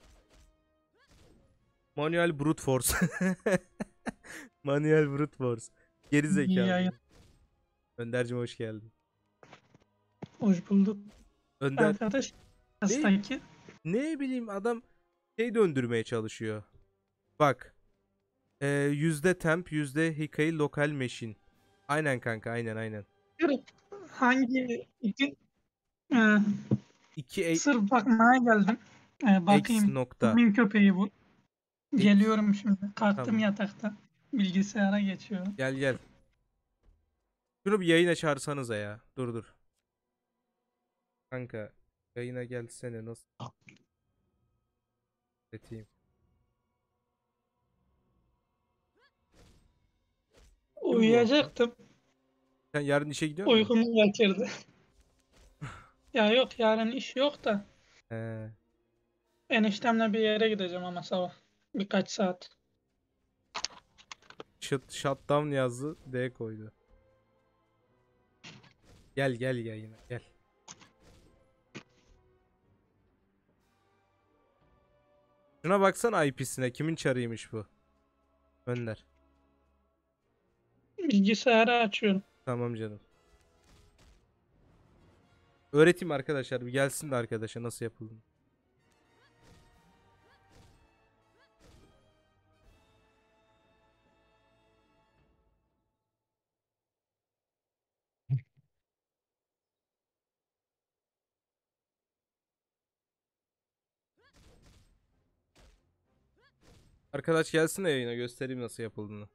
Manuel brute force. Manuel brute force. Geri İyi zekalı. yayın. Önder'cim hoş geldin. Hoş bulduk. Önder Arkadaş ne, hastaki. ne bileyim adam şey döndürmeye çalışıyor. Bak. Ee, yüzde temp, yüzde hikaye lokal machine. Aynen kanka, aynen aynen. Hangi iki e, iki e sırf bakmaya geldim. E, x bakayım nokta. kimin köpeği bu? X. Geliyorum şimdi. Kalktım Tamam. yataktan. Bilgisayara geçiyorum. Gel gel. Şunu bir yayına çağırsanıza ya. Dur dur. Kanka yayına gelsene nasıl öğreteyim. Kim bu? Uyuyacaktım. Sen yarın işe gidiyor musun? Uykumu kaçırdı. Ya yok yarın iş yok da. He. Eniştemle bir yere gideceğim ama sabah. Birkaç saat. Shut, shutdown yazdı. D koydu. Gel gel yayına gel. Şuna baksana I P'sine. Kimin çarıymış bu? Önder. Bilgisayarı açıyorum. Tamam canım. Öğreteyim arkadaşlar. Bir gelsin de arkadaşa nasıl yapıldığını. Arkadaş gelsin de yayına göstereyim nasıl yapıldığını.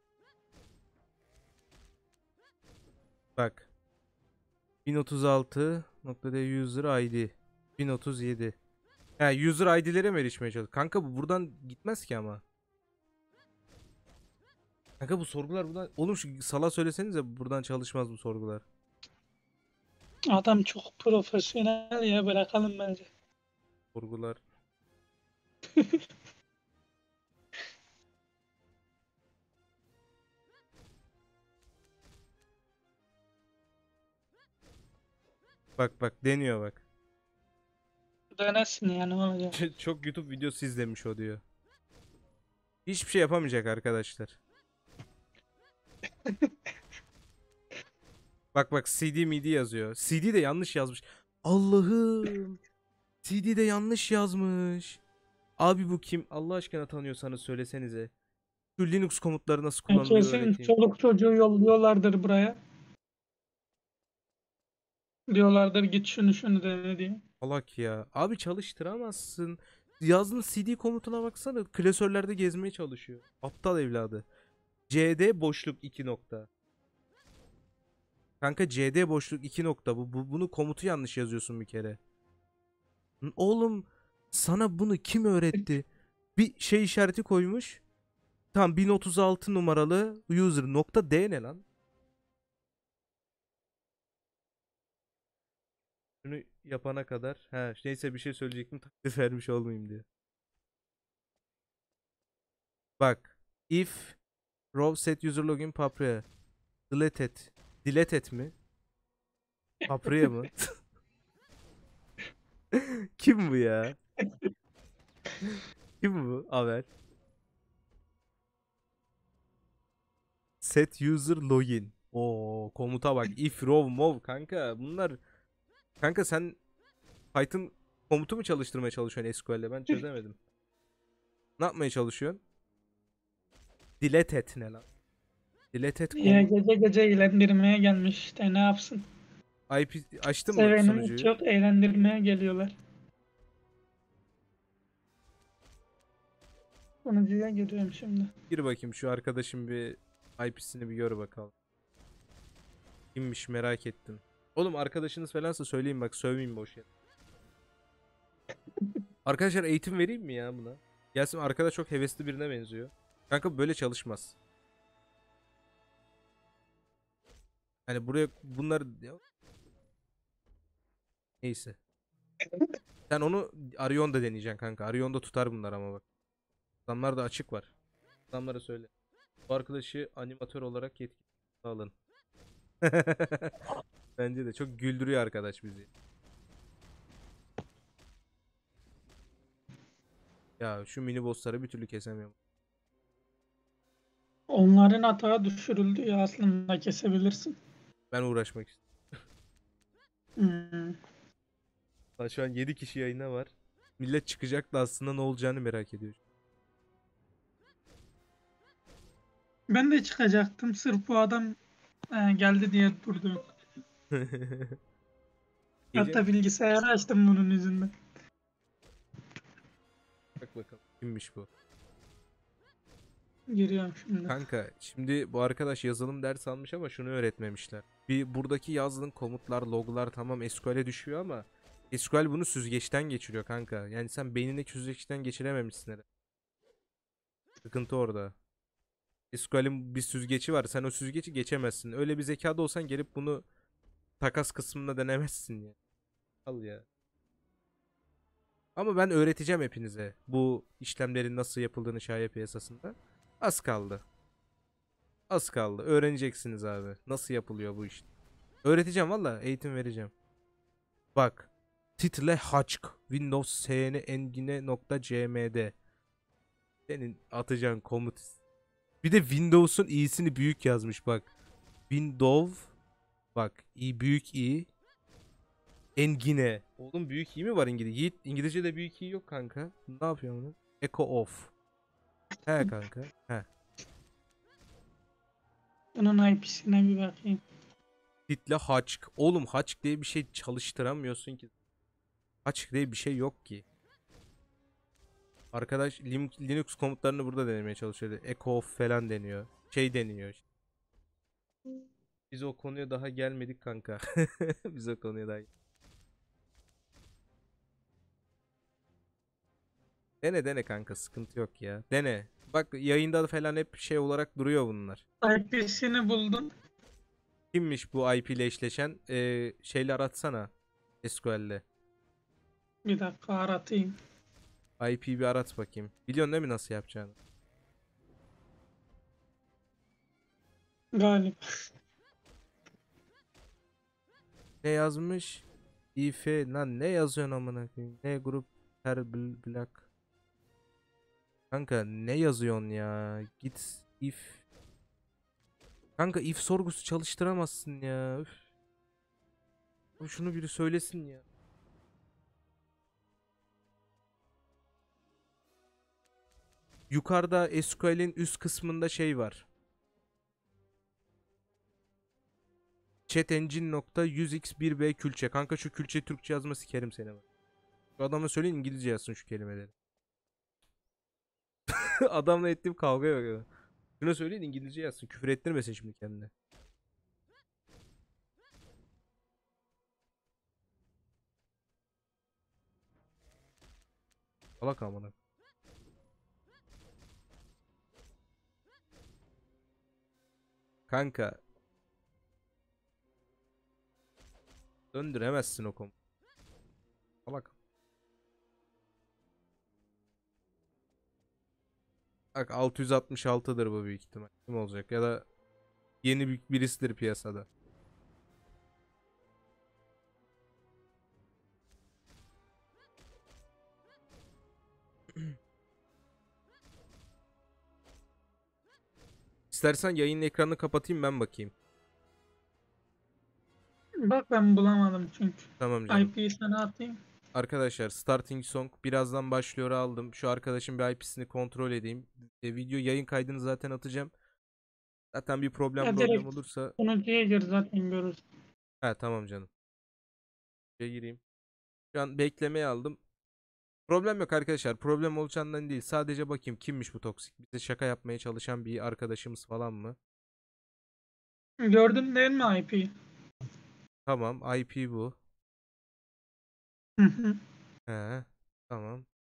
Bak. bin otuz altı nokta d user I D. bin otuz yedi. He user I D'lere mi erişmeye çalışıyor? Kanka bu buradan gitmez ki ama. Kanka bu sorgular buradan... Oğlum şu sala söylesenize buradan çalışmaz bu sorgular. Adam çok profesyonel ya, bırakalım bence. Sorgular. Bak bak deniyor bak. Denesin yani, ne olacak? Çok YouTube videosu izlemiş o diyor. Hiçbir şey yapamayacak arkadaşlar. Bak bak C D M D yazıyor. C D de yanlış yazmış. Allah'ım. C D de yanlış yazmış. Abi bu kim? Allah aşkına tanıyorsanız söylesenize. Şu Linux komutları nasıl kullanılıyor Kesin öğreteyim. çoluk çocuğu yolluyorlardır buraya. Diyorlardır git şunu şunu dene diye. Salak ya. Abi çalıştıramazsın. Yazdığın C D komutuna baksana. Klasörlerde gezmeye çalışıyor. Aptal evladı. C D boşluk iki nokta. Kanka C D boşluk iki nokta. Bu, bu bunu komutu yanlış yazıyorsun bir kere. N- Oğlum sana bunu kim öğretti? Bir şey işareti koymuş. Tam bin otuz altı numaralı user nokta D ne lan? Şunu yapana kadar. He, neyse bir şey söyleyecektim. Takdir vermiş olmayayım diye. Bak. If row set user login papria delete et. Delete et mi? Papria mı? Kim bu ya? Kim bu? Haber. Set user login. Oo komuta bak. If row mov kanka bunlar. Kanka sen Python komutu mu çalıştırmaya çalışıyorsun S Q L'de? Ben çözemedim. Ne yapmaya çalışıyorsun? Delete et ne lan? Delete et Ya komut. gece gece eğlendirmeye gelmiş işte, ne yapsın? I P açtın mı Sevenini sunucuyu? çok eğlendirmeye geliyorlar. Sunucuya giriyorum şimdi. Gir bakayım şu arkadaşın bir I P'sini bir gör bakalım. Kimmiş merak ettim. Oğlum arkadaşınız falansa söyleyin bak sövmeyeyim boş yere. Arkadaşlar eğitim vereyim mi ya buna? Gelsin, arkada çok hevesli birine benziyor. Kanka böyle çalışmaz. Hani buraya bunlar... Neyse. Sen onu Arion'da deneyeceksin kanka. Arion'da tutar bunlar ama bak. Adamlar da açık var. Adamlara söyle. Bu arkadaşı animatör olarak yetkili alın. Bence de çok güldürüyor arkadaş bizi. Ya şu mini bossları bir türlü kesemiyorum. Onların hata düşürüldü ya, aslında kesebilirsin. Ben uğraşmak istiyorum. Hmm. Daha şu an yedi kişi yayına var. Millet çıkacak da aslında ne olacağını merak ediyor. Ben de çıkacaktım. Sırf bu adam e, geldi diye durdum. Gece Hatta bilgisayarı açtım bunun yüzünden. bak bakalım kimmiş bu. Giriyorum şimdi. Kanka şimdi bu arkadaş yazılım ders almış ama şunu öğretmemişler. Bir buradaki yazdığın komutlar, loglar tamam S Q L'e düşüyor ama S Q L bunu süzgeçten geçiriyor kanka. Yani sen beynindeki süzgeçten geçirememişsin herhalde. Sıkıntı orada. S Q L'in bir süzgeci var. Sen o süzgeci geçemezsin. Öyle bir zekada olsan gelip bunu takas kısmında denemezsin ya. Al ya. Ama ben öğreteceğim hepinize bu işlemlerin nasıl yapıldığını şahe piyasasında. Az kaldı. Az kaldı. Öğreneceksiniz abi. Nasıl yapılıyor bu iş. Öğreteceğim valla. Eğitim vereceğim. Bak. Title Haçk. Windows sn engine nokta cmd. Senin atacağın komut. Bir de Windows'un i'sini büyük yazmış bak. Windows. Bak. i büyük i. Engine. Oğlum büyük i mi var İngilizce? Yiğit İngilizce'de büyük i yok kanka. Ne yapıyor bunu? Echo off. He kanka. He. Bunun I P'sine bir bakayım. Title Haçk. Oğlum Haçk diye bir şey çalıştıramıyorsun ki. Haçk diye bir şey yok ki. Arkadaş Lim- Linux komutlarını burada denemeye çalışıyor. Echo off falan deniyor. Şey deniyor. Biz o konuya daha gelmedik kanka. Biz o konuya daha Dene dene kanka, sıkıntı yok ya. Dene. Bak yayında da falan hep şey olarak duruyor bunlar. I P'sini buldum. Kimmiş bu I P ile eşleşen? Ee, şeyle aratsana. S Q L'le. Bir dakika aratayım. I P bir arat bakayım. Biliyorsun değil mi nasıl yapacağını? Galiba. Ne yazmış? If lan ne yazıyorsun amına koyayım? Ne grup her bl- black. Kanka ne yazıyorsun ya? Git if. Kanka if sorgusu çalıştıramazsın ya. Üf. Abi şunu biri söylesin ya. Yukarıda S Q L'in üst kısmında şey var. chatengine.yüz x bir b külçe. Kanka şu külçe Türkçe yazma sikerim seni bak. Şu adama söyleyin İngilizce yazsın şu kelimeleri. Adamla ettiğim kavgaya bak ya. Şuna söyleyin İngilizce yazsın. Küfür ettirmesin şimdi kendine. Salak amına. Kanka. Döndüremezsin o komutu. Salak. Bak altı yüz altmış altıdır bu büyük ihtimal. Kim olacak? Ya da yeni bir birisidir piyasada. İstersen yayının ekranını kapatayım ben bakayım. Bak ben bulamadım çünkü. Tamam canım. I P'yi sana atayım. Arkadaşlar starting song birazdan başlıyor aldım. Şu arkadaşın bir I P'sini kontrol edeyim. E, video yayın kaydını zaten atacağım. Zaten bir problem Ya problem direkt olursa. sunucuya gir zaten görürsün. He tamam canım. Şuraya gireyim. Şu an beklemeye aldım. Problem yok arkadaşlar. Problem olacağından değil. Sadece bakayım kimmiş bu toksik. Bize şaka yapmaya çalışan bir arkadaşımız falan mı? Gördün değil mi I P'yi? Tamam I P bu. Hı hı. He tamam.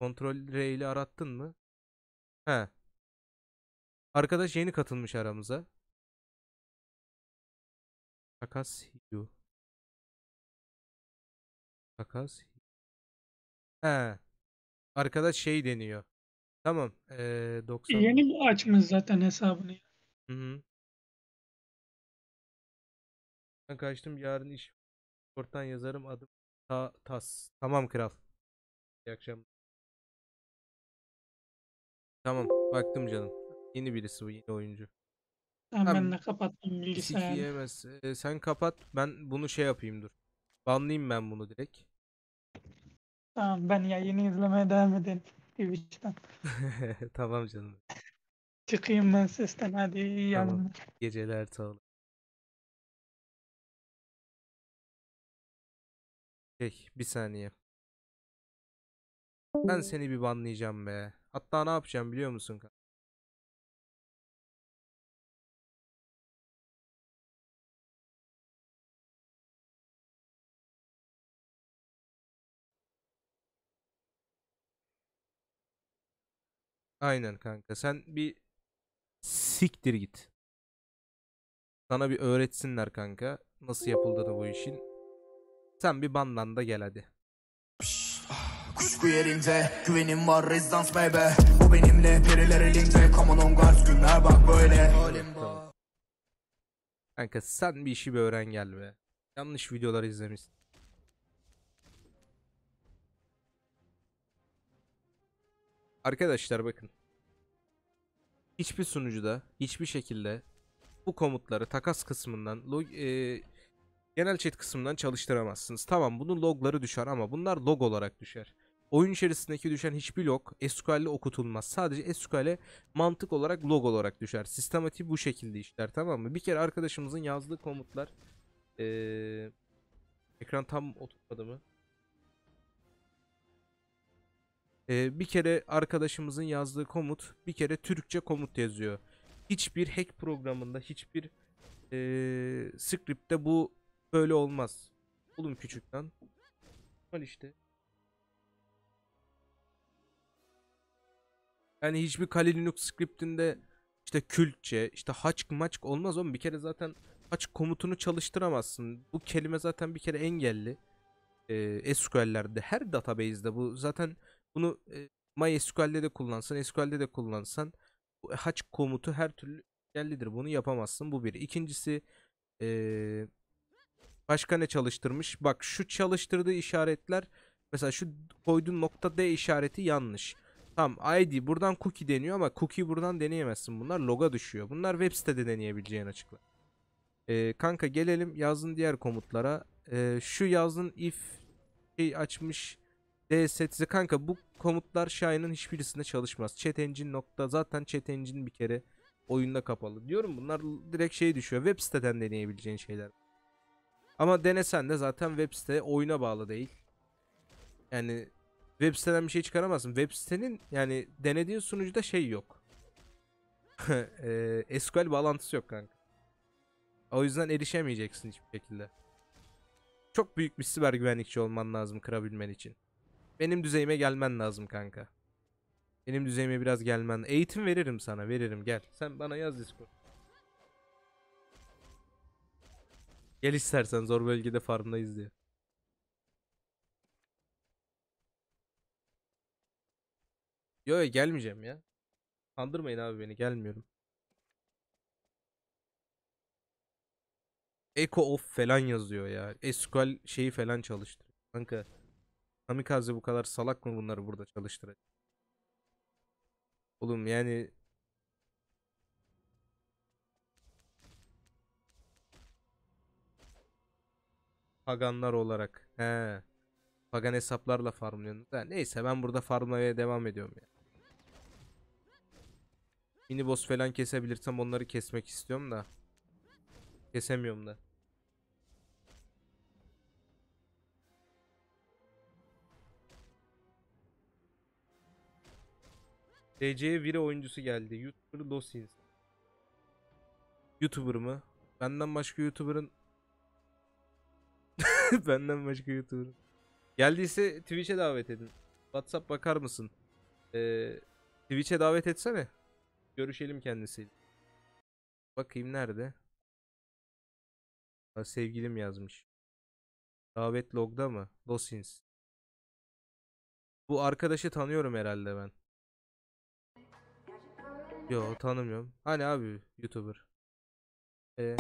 Kontrol R ile arattın mı? He. Arkadaş yeni katılmış aramıza. Takas Hiyu. Takas Hiyu. He. Arkadaş şey deniyor. Tamam. Ee, doksan. Yeni açmış zaten hesabını. Hı hı. Ben kaçtım. Yarın iş porttan yazarım. Adım Ta Tas. Tamam kral. İyi akşam. Tamam. Baktım canım. Yeni birisi bu. Yeni oyuncu. Tamam, ben Tamam. de kapattım Bir siki bilgisayarı. yemez. Ee, sen kapat. Ben bunu şey yapayım dur. Banlayayım ben bunu direkt. Tamam, ben yayını izlemeye devam edeyim Twitch'ten. Tamam canım. Çıkayım ben sesten, hadi iyi Tamam. yayınlar. Geceler sağ ol. Şey, bir saniye. Ben seni bir banlayacağım be. Hatta ne yapacağım biliyor musun? kanka? Aynen kanka. Sen bir siktir git. Sana bir öğretsinler kanka. Nasıl yapıldığını bu işin. Sen bir bandan da gel hadi. Kuşku yerinde güvenim var rezidans baby. Bu benimle periler elinde. Come on on guards günler bak böyle. Tamam. Kanka sen bir işi bir öğren gel be. Yanlış videolar izlemişsin. Arkadaşlar bakın. Hiçbir sunucuda hiçbir şekilde bu komutları takas kısmından log, e, genel chat kısmından çalıştıramazsınız. Tamam bunun logları düşer ama bunlar log olarak düşer. Oyun içerisindeki düşen hiçbir log S Q L ile okutulmaz. Sadece S Q L'e mantık olarak log olarak düşer. Sistematiği bu şekilde işler, tamam mı? Bir kere arkadaşımızın yazdığı komutlar ee, ekran tam oturmadı mı? Ee, bir kere arkadaşımızın yazdığı komut bir kere Türkçe komut yazıyor. Hiçbir hack programında, hiçbir ee, script'te bu böyle olmaz. Oğlum küçük lan. Al işte. Yani hiçbir Kali Linux script'inde işte kültçe, işte haçk maçk olmaz oğlum. Bir kere zaten haçk komutunu çalıştıramazsın. Bu kelime zaten bir kere engelli. Ee, S Q L'lerde, her database'de bu zaten bunu e, MySQL'de de kullansan, S Q L'de de kullansan bu haçk komutu her türlü engellidir. Bunu yapamazsın. Bu bir. İkincisi ee, başka ne çalıştırmış? Bak şu çalıştırdığı işaretler mesela şu koyduğun nokta D işareti yanlış. Tamam I D buradan cookie deniyor ama cookie buradan deneyemezsin. Bunlar log'a düşüyor. Bunlar web sitede deneyebileceğin açıklar. Ee, kanka gelelim yazdığın diğer komutlara. Ee, şu yazdığın if şey açmış D setize kanka bu komutlar Shine'ın hiçbirisinde çalışmaz. Chat engine nokta zaten chat engine bir kere oyunda kapalı. Diyorum bunlar direkt şey düşüyor. Web siteden deneyebileceğin şeyler. Ama denesen de zaten web site oyuna bağlı değil. Yani web siteden bir şey çıkaramazsın. Web sitenin yani denediğin sunucuda şey yok. e, S Q L bağlantısı yok kanka. O yüzden erişemeyeceksin hiçbir şekilde. Çok büyük bir siber güvenlikçi olman lazım kırabilmen için. Benim düzeyime gelmen lazım kanka. Benim düzeyime biraz gelmen. Eğitim veririm sana, veririm gel. Sen bana yaz Discord. Gel istersen zor bölgede farmdayız diye. Yo yo, gelmeyeceğim ya. Kandırmayın abi beni, gelmiyorum. Echo of falan yazıyor ya. S Q L şeyi falan çalıştırıyor. Kanka Kamikaze bu kadar salak mı bunları burada çalıştıracak? Oğlum yani paganlar olarak. He. Pagan hesaplarla farmlıyorsunuz. Ha, neyse ben burada farmlamaya devam ediyorum ya. Mini boss falan kesebilirsem onları kesmek istiyorum da. Kesemiyorum da. D C'ye Vire oyuncusu geldi. YouTuber Dosins. YouTuber mı? Benden başka YouTuber'ın benden başka YouTuber'ın. Geldiyse Twitch'e davet edin. WhatsApp bakar mısın? Ee, Twitch'e davet etsene. Görüşelim kendisiyle. Bakayım nerede? Ha, sevgilim yazmış. Davet logda mı? Losins. Bu arkadaşı tanıyorum herhalde ben. Yo, tanımıyorum. Hani abi YouTuber. Ee,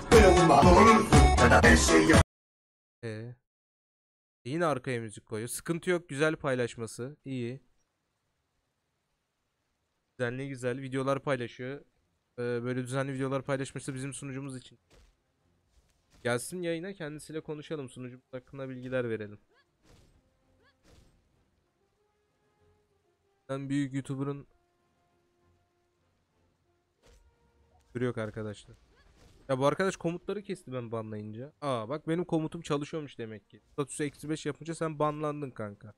ee. Yine arkaya müzik koyuyor. Sıkıntı yok. Güzel paylaşması. İyi. Düzenli güzel videolar paylaşıyor. Ee, böyle düzenli videolar paylaşması bizim sunucumuz için. Gelsin yayına, kendisiyle konuşalım. Sunucumuz hakkında bilgiler verelim. Ben büyük YouTuber'ın yok arkadaşlar. Ya bu arkadaş komutları kesti ben banlayınca. Aa bak, benim komutum çalışıyormuş demek ki. Statüsü eksi beş yapınca sen banlandın kanka.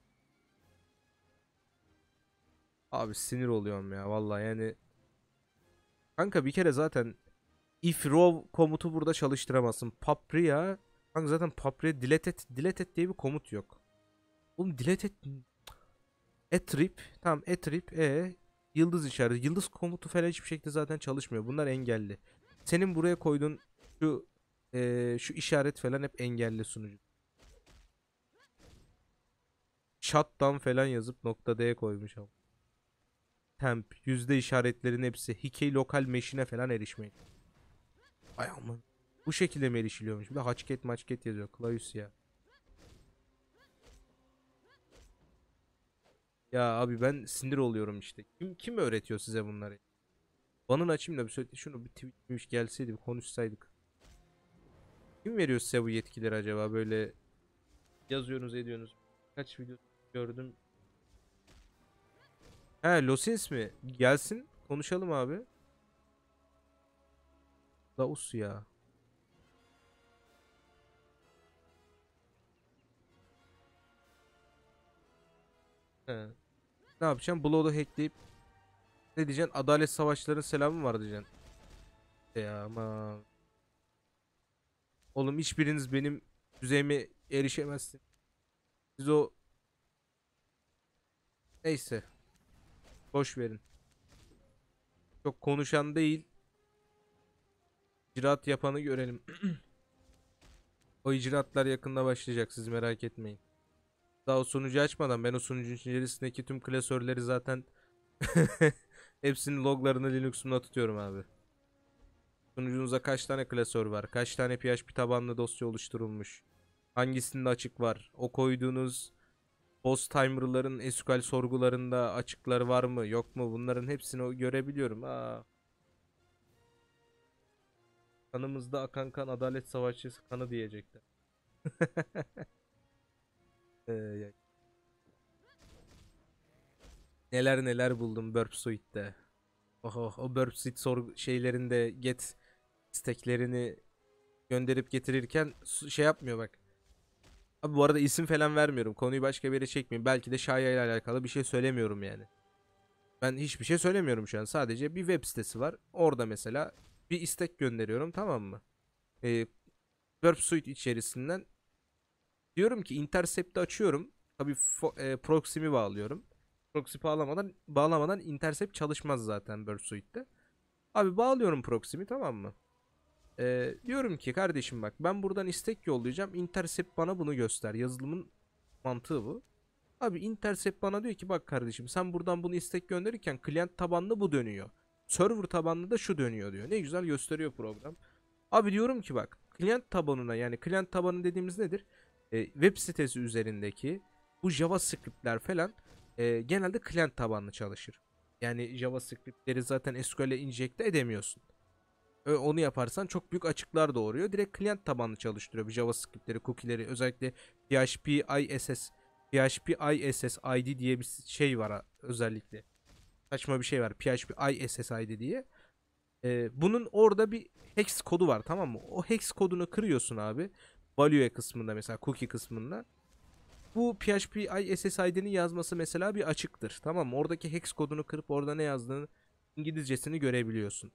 Abi sinir oluyorum ya vallahi yani. Kanka bir kere zaten if row komutu burada çalıştıramazsın. Papria. Kanka zaten papria delete et, delete et diye bir komut yok. Oğlum delete et. Etrip. Tamam etrip. E yıldız işareti. Yıldız komutu falan hiçbir şekilde zaten çalışmıyor. Bunlar engelli. Senin buraya koyduğun şu e, şu işaret falan hep engelli sunucu. Shutdown falan yazıp nokta D koymuş ama. Temp, yüzde işaretlerin hepsi. Hikey lokal mesh'ine falan erişmeyin. Ay aman. Bu şekilde mi erişiliyormuş? Bir de haçket maçket yazıyor. Klaus ya. Ya abi ben sinir oluyorum işte. Kim kim öğretiyor size bunları? Banın açayım da bir söyle, şunu bir tweetmiş gelseydi bir konuşsaydık. Kim veriyor size bu yetkileri acaba? Böyle yazıyorsunuz ediyorsunuz. Kaç video gördüm. He Losins mi? Gelsin konuşalım abi. Laus ya. He. Ne yapacağım? Blood'u hackleyip ne diyeceksin? Adalet savaşlarının selamı var diyeceksin. Ya ama oğlum hiçbiriniz benim düzeyime erişemezsin. Siz o neyse boş verin. Çok konuşan değil. İcraat yapanı görelim. O icraatlar yakında başlayacak, siz merak etmeyin. Daha o sunucu açmadan ben o sunucunun içerisindeki tüm klasörleri zaten hepsinin loglarını Linux'umda tutuyorum abi. Sunucunuzda kaç tane klasör var? Kaç tane P H P tabanlı dosya oluşturulmuş? Hangisinde açık var? O koyduğunuz host timer'ların S Q L sorgularında açıklar var mı? Yok mu? Bunların hepsini görebiliyorum. Aa. Kanımızda akan kan adalet savaşçısı kanı diyecekler. Ee, neler neler buldum Burp Suite'de. Oho, o Burp Suite sorgu şeylerinde get isteklerini gönderip getirirken şey yapmıyor bak. Abi bu arada isim falan vermiyorum. Konuyu başka bir yere çekmeyeyim. Belki de Şaya ile alakalı bir şey söylemiyorum yani. Ben hiçbir şey söylemiyorum şu an. Sadece bir web sitesi var. Orada mesela bir istek gönderiyorum, tamam mı? Ee, Burp Suite içerisinden diyorum ki intercept'i açıyorum. Tabii e, proxy'mi bağlıyorum. Proxy bağlamadan bağlamadan intercept çalışmaz zaten Burp Suite'de. Abi bağlıyorum proxy'mi, tamam mı? Ee, diyorum ki kardeşim bak, ben buradan istek yollayacağım. Intercept bana bunu göster. Yazılımın mantığı bu. Abi intercept bana diyor ki bak kardeşim, sen buradan bunu istek gönderirken client tabanlı bu dönüyor. Server tabanlı da şu dönüyor diyor. Ne güzel gösteriyor program. Abi diyorum ki bak, client tabanına, yani client tabanı dediğimiz nedir? Ee, web sitesi üzerindeki bu JavaScript'ler falan e, genelde client tabanlı çalışır. Yani JavaScript'leri zaten S Q L'e injekte edemiyorsun. Onu yaparsan çok büyük açıklar doğuruyor. Direkt client tabanlı çalıştırıyor bu JavaScript'leri, cookie'leri. Özellikle P H P I S S, P H P I S S I D diye bir şey var özellikle. Saçma bir şey var. P H P I S S I D diye. Ee, bunun orada bir hex kodu var, tamam mı? O hex kodunu kırıyorsun abi. Value kısmında, mesela cookie kısmında. Bu P H P I S S I D'nin yazması mesela bir açıktır. Tamam mı? Oradaki hex kodunu kırıp orada ne yazdığını, İngilizcesini görebiliyorsun.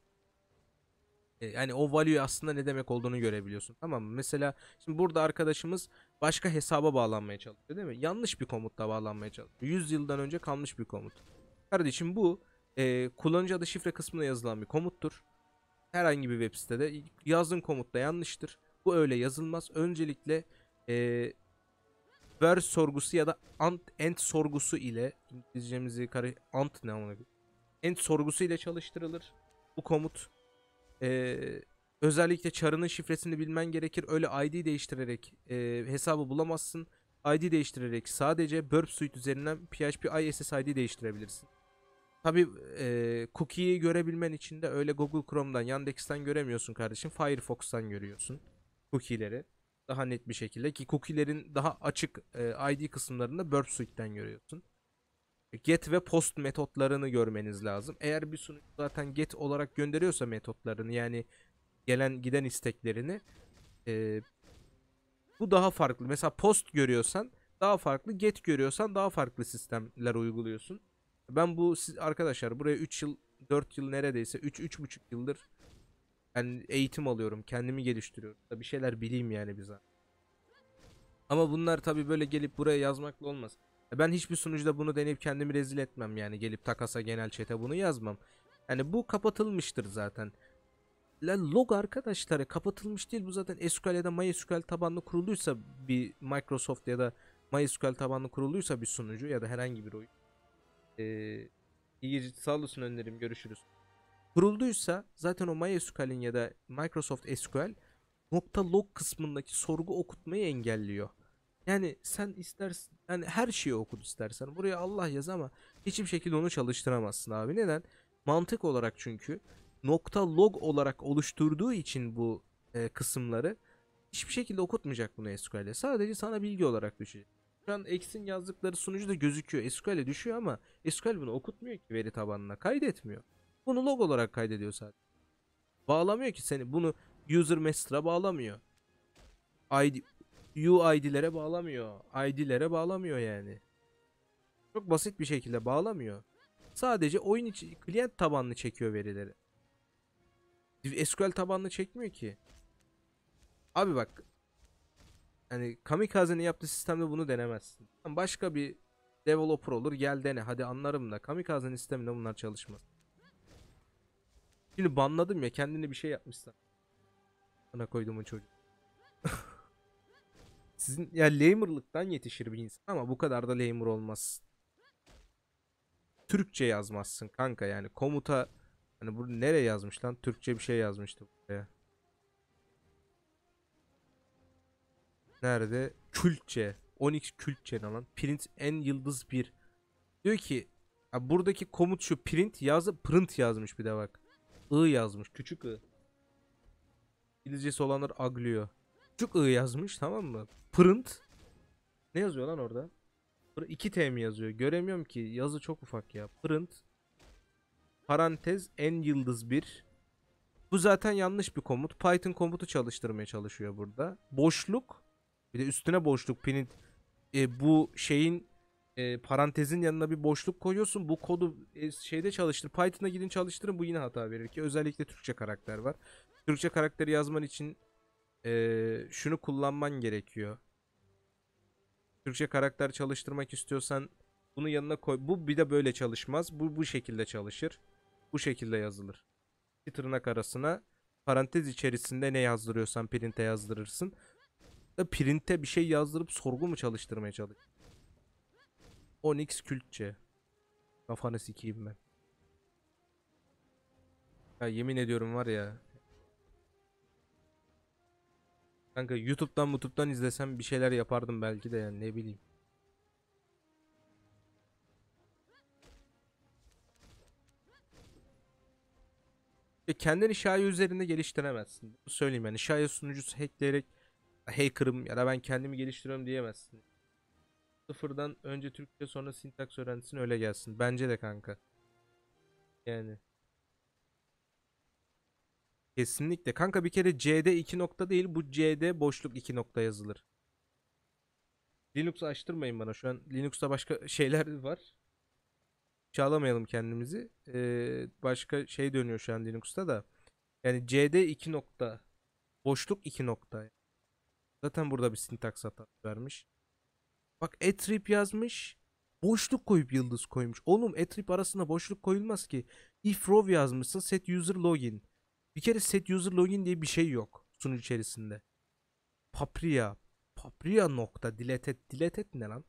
Yani o value aslında ne demek olduğunu görebiliyorsun. Tamam mı? Mesela şimdi burada arkadaşımız başka hesaba bağlanmaya çalışıyor değil mi? Yanlış bir komutla bağlanmaya çalışıyor. yüz yıldan önce kalmış bir komut. Kardeşim bu e, kullanıcı adı şifre kısmına yazılan bir komuttur. Herhangi bir web sitede yazdığın komut da yanlıştır. Bu öyle yazılmaz. Öncelikle e, where sorgusu ya da and, and sorgusu ile İngilizcemizi karı and ne amına koyayım? And sorgusu ile çalıştırılır bu komut. Ee, özellikle çarının şifresini bilmen gerekir. Öyle I D değiştirerek e, hesabı bulamazsın. I D değiştirerek sadece Burp Suite üzerinden P H P I S S I D değiştirebilirsin. Tabi e, cookie'yi görebilmen için de öyle Google Chrome'dan, Yandex'ten göremiyorsun kardeşim. Firefox'tan görüyorsun cookie'leri. Daha net bir şekilde ki cookie'lerin daha açık e, I D kısımlarında Burp Suite'den görüyorsun. Get ve post metotlarını görmeniz lazım. Eğer bir sunucu zaten get olarak gönderiyorsa metotlarını, yani gelen giden isteklerini, e, bu daha farklı. Mesela post görüyorsan daha farklı, get görüyorsan daha farklı sistemler uyguluyorsun. Ben bu arkadaşlar buraya üç yıl dört yıl neredeyse üç üç buçuk yıldır yani eğitim alıyorum. Kendimi geliştiriyorum. Bir şeyler bileyim yani bize. Ama bunlar tabii böyle gelip buraya yazmakla olmaz. Ben hiçbir sunucuda bunu deneyip kendimi rezil etmem, yani gelip takasa genel chat'e bunu yazmam. Yani bu kapatılmıştır zaten. La log arkadaşlar kapatılmış değil, bu zaten S Q L ya da MySQL tabanlı kurulduysa bir Microsoft ya da MySQL tabanlı kurulduysa bir sunucu ya da herhangi bir oyun. Ee, iyi sağ olasın önlerim, görüşürüz. Kurulduysa zaten o MySQL'in ya da Microsoft S Q L .log kısmındaki sorgu okutmayı engelliyor. Yani sen istersen, yani her şeyi okut istersen. Buraya Allah yaz ama hiçbir şekilde onu çalıştıramazsın abi. Neden? Mantık olarak çünkü .log olarak oluşturduğu için bu e, kısımları hiçbir şekilde okutmayacak bunu S Q L'e. Sadece sana bilgi olarak düşecek. Şu an X'in yazdıkları sunucuda gözüküyor. S Q L'e düşüyor ama S Q L bunu okutmuyor ki veri tabanına. Kaydetmiyor. Bunu log olarak kaydediyor sadece. Bağlamıyor ki seni. Bunu user master'a bağlamıyor. I D U I D'lere bağlamıyor. I D'lere bağlamıyor yani. Çok basit bir şekilde bağlamıyor. Sadece oyun içi client tabanlı çekiyor verileri. S Q L tabanlı çekmiyor ki. Abi bak. Hani Kamikaze'nin yaptığı sistemde bunu denemezsin. Başka bir developer olur, gel dene. Hadi anlarım da Kamikaze'nin sisteminde bunlar çalışmaz. Şimdi banladım ya, kendine bir şey yapmışsan. Bana koyduğumun çocuk. Sizin ya lamer'lıktan yetişir bir insan ama bu kadar da lamer olmaz. Türkçe yazmazsın kanka, yani komuta hani bu nereye yazmış lan? Türkçe bir şey yazmıştı buraya. Nerede? Kültçe. Onyx Kültçe ne lan? Print en yıldız bir. Diyor ki ya buradaki komut şu, print yazı print yazmış bir de bak. I yazmış, küçük I. İngilizcesi olanlar aglıyor. Küçük I yazmış, tamam mı? Print. Ne yazıyor lan orada? iki T mi yazıyor? Göremiyorum ki. Yazı çok ufak ya. Print. Parantez en yıldız bir. Bu zaten yanlış bir komut. Python komutu çalıştırmaya çalışıyor burada. Boşluk. Bir de üstüne boşluk. Print. E, bu şeyin e, parantezin yanına bir boşluk koyuyorsun. Bu kodu e, şeyde çalıştır. Python'a gidin çalıştırın. Bu yine hata verir ki. Özellikle Türkçe karakter var. Türkçe karakteri yazman için e, şunu kullanman gerekiyor. Türkçe karakter çalıştırmak istiyorsan bunu yanına koy. Bu bir de böyle çalışmaz. Bu bu şekilde çalışır. Bu şekilde yazılır. Bir tırnak arasına parantez içerisinde ne yazdırıyorsan print'e yazdırırsın. Da print'e bir şey yazdırıp sorgu mu çalıştırmaya çalış. Onyx Kültçe. Kafanı sikeyim ben. Ya yemin ediyorum var ya. Kanka YouTube'dan YouTube'dan izlesem bir şeyler yapardım belki de, yani ne bileyim. Ve kendini şahe üzerinde geliştiremezsin. Bunu söyleyeyim yani, şahe sunucusu hackleyerek hacker'ım ya da ben kendimi geliştiriyorum diyemezsin. Sıfırdan önce Türkçe sonra sintaks öğrensin öyle gelsin. Bence de kanka. Yani. Kesinlikle. Kanka bir kere C D iki nokta değil, bu C D boşluk iki nokta yazılır. Linux açtırmayın bana, şu an Linux'ta başka şeyler var. Çağlamayalım kendimizi. Ee, başka şey dönüyor şu an Linux'ta da. Yani C D iki nokta boşluk iki nokta. Zaten burada bir sintaks hatası vermiş. Bak attrib yazmış. Boşluk koyup yıldız koymuş. Oğlum attrib arasına boşluk koyulmaz ki. If row yazmışsın, set user login. Bir kere set user login diye bir şey yok sunucu içerisinde. Papria. Papria nokta deleted. Deleted ne lan?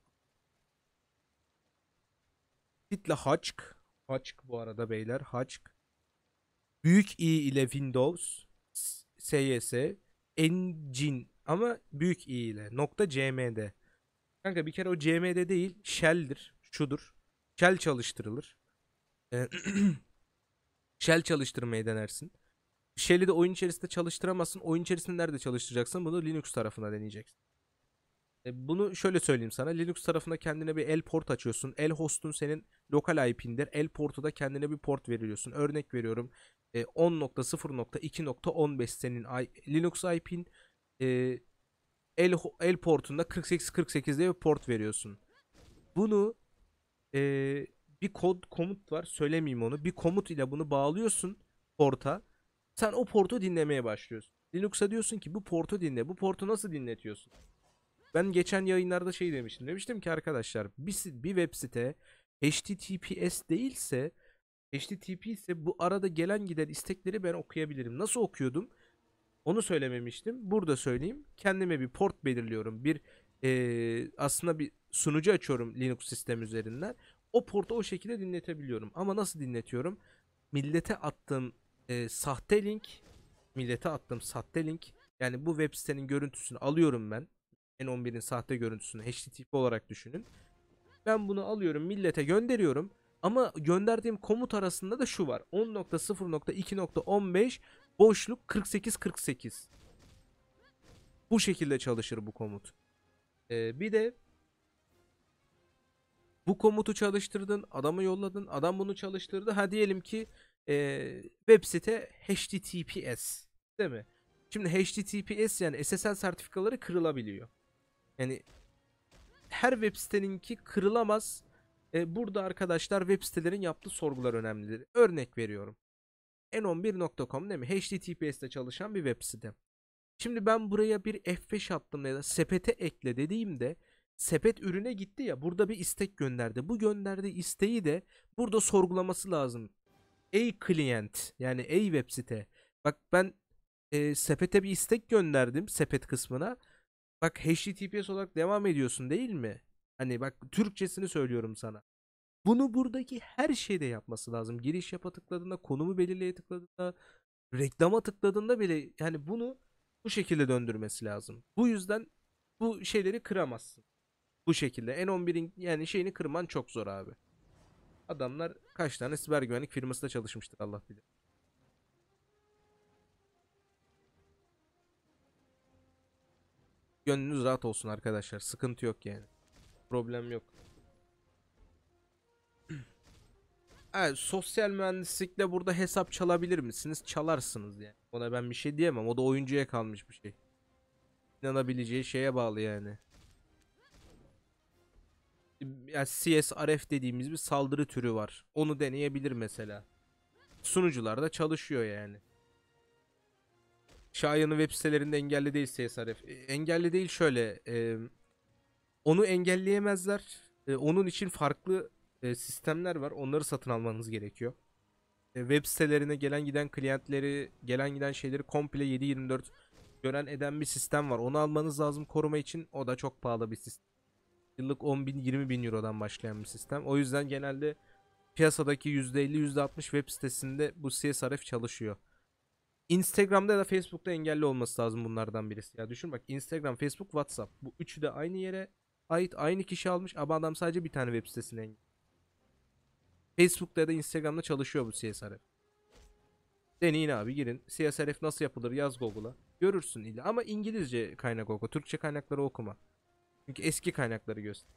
Bitle Haçk. Haçk bu arada beyler. Haçk. Büyük i ile Windows. S Y S. Engine. Ama büyük i ile. Nokta cmd. Kanka bir kere o cmd değil. Shell'dir. Şudur. Shell çalıştırılır. Ee, Shell çalıştırmayı denersin. Shell'i de oyun içerisinde çalıştıramazsın. Oyun içerisinde nerede çalıştıracaksın? Bunu Linux tarafına deneyeceksin. E, bunu şöyle söyleyeyim sana. Linux tarafında kendine bir L port açıyorsun. L host'un senin lokal I P'ndir. L portu da kendine bir port veriyorsun. Örnek veriyorum. E, on nokta sıfır nokta iki nokta on beş senin I, Linux I P'in. E, L, L portunda kırk sekiz kırk sekiz diye bir port veriyorsun. Bunu e, bir kod komut var. Söylemeyeyim onu. Bir komut ile bunu bağlıyorsun porta. Sen o portu dinlemeye başlıyorsun. Linux'a diyorsun ki bu portu dinle. Bu portu nasıl dinletiyorsun? Ben geçen yayınlarda şey demiştim. Demiştim ki arkadaşlar bir, bir web site H T T P S değilse H T T P ise bu arada gelen giden istekleri ben okuyabilirim. Nasıl okuyordum? Onu söylememiştim. Burada söyleyeyim. Kendime bir port belirliyorum. Bir ee, aslında bir sunucu açıyorum Linux sistem üzerinden. O portu o şekilde dinletebiliyorum. Ama nasıl dinletiyorum? Millete attığım e, sahte link, millete attığım sahte link, yani bu web sitenin görüntüsünü alıyorum ben. N on birin sahte görüntüsünü H T T P olarak düşünün. Ben bunu alıyorum, millete gönderiyorum. Ama gönderdiğim komut arasında da şu var. on nokta sıfır nokta iki nokta on beş boşluk kırk sekiz kırk sekiz. Bu şekilde çalışır bu komut. Ee, bir de bu komutu çalıştırdın, adamı yolladın, adam bunu çalıştırdı. Ha diyelim ki e, web site H T T P S, değil mi? Şimdi H T T P S yani S S L sertifikaları kırılabiliyor. Yani her web siteninki kırılamaz. E, burada arkadaşlar web sitelerin yaptığı sorgular önemlidir. Örnek veriyorum. N on bir nokta com değil mi? H T T P S'te çalışan bir web site. Şimdi ben buraya bir F beş attım ya da sepete ekle dediğimde sepet ürüne gitti ya, burada bir istek gönderdi. Bu gönderdiği isteği de burada sorgulaması lazım. Ey client, yani ey web site. Bak ben e, sepete bir istek gönderdim, sepet kısmına. Bak H T T P S olarak devam ediyorsun değil mi? Hani bak Türkçesini söylüyorum sana. Bunu buradaki her şeyde yapması lazım. Giriş yapa tıkladığında, konumu belirleye tıkladığında, reklama tıkladığında bile yani bunu bu şekilde döndürmesi lazım. Bu yüzden bu şeyleri kıramazsın. Bu şekilde N on birin yani şeyini kırman çok zor abi. Adamlar kaç tane siber güvenlik firmasında çalışmıştır Allah bilir. Gönlünüz rahat olsun arkadaşlar. Sıkıntı yok yani. Problem yok. Evet, sosyal mühendislikle burada hesap çalabilir misiniz? Çalarsınız yani. Ona ben bir şey diyemem. O da oyuncuya kalmış bir şey. İnanabileceği şeye bağlı yani. Yani C S R F dediğimiz bir saldırı türü var. Onu deneyebilir mesela. Sunucularda çalışıyor yani. Şayan'ın web sitelerinde engelli değil C S R F. E, engelli değil şöyle. E, onu engelleyemezler. E, onun için farklı e, sistemler var. Onları satın almanız gerekiyor. E, web sitelerine gelen giden klientleri, gelen giden şeyleri komple yedi yirmi dört gören eden bir sistem var. Onu almanız lazım koruma için. O da çok pahalı bir sistem. Yıllık on bin yirmi bin eurodan başlayan bir sistem. O yüzden genelde piyasadaki yüzde elli yüzde altmış web sitesinde bu C S R F çalışıyor. Instagram'da ya da Facebook'ta engelli olması lazım bunlardan birisi. Ya düşün bak, Instagram, Facebook, WhatsApp. Bu üçü de aynı yere ait, aynı kişi almış ama adam sadece bir tane web sitesine engelli. Facebook'ta ya da Instagram'da çalışıyor bu C S R F. Deneyin abi, girin. C S R F nasıl yapılır yaz Google'a. Görürsün illa ama İngilizce kaynak oku. Türkçe kaynakları okuma. Çünkü eski kaynakları göster.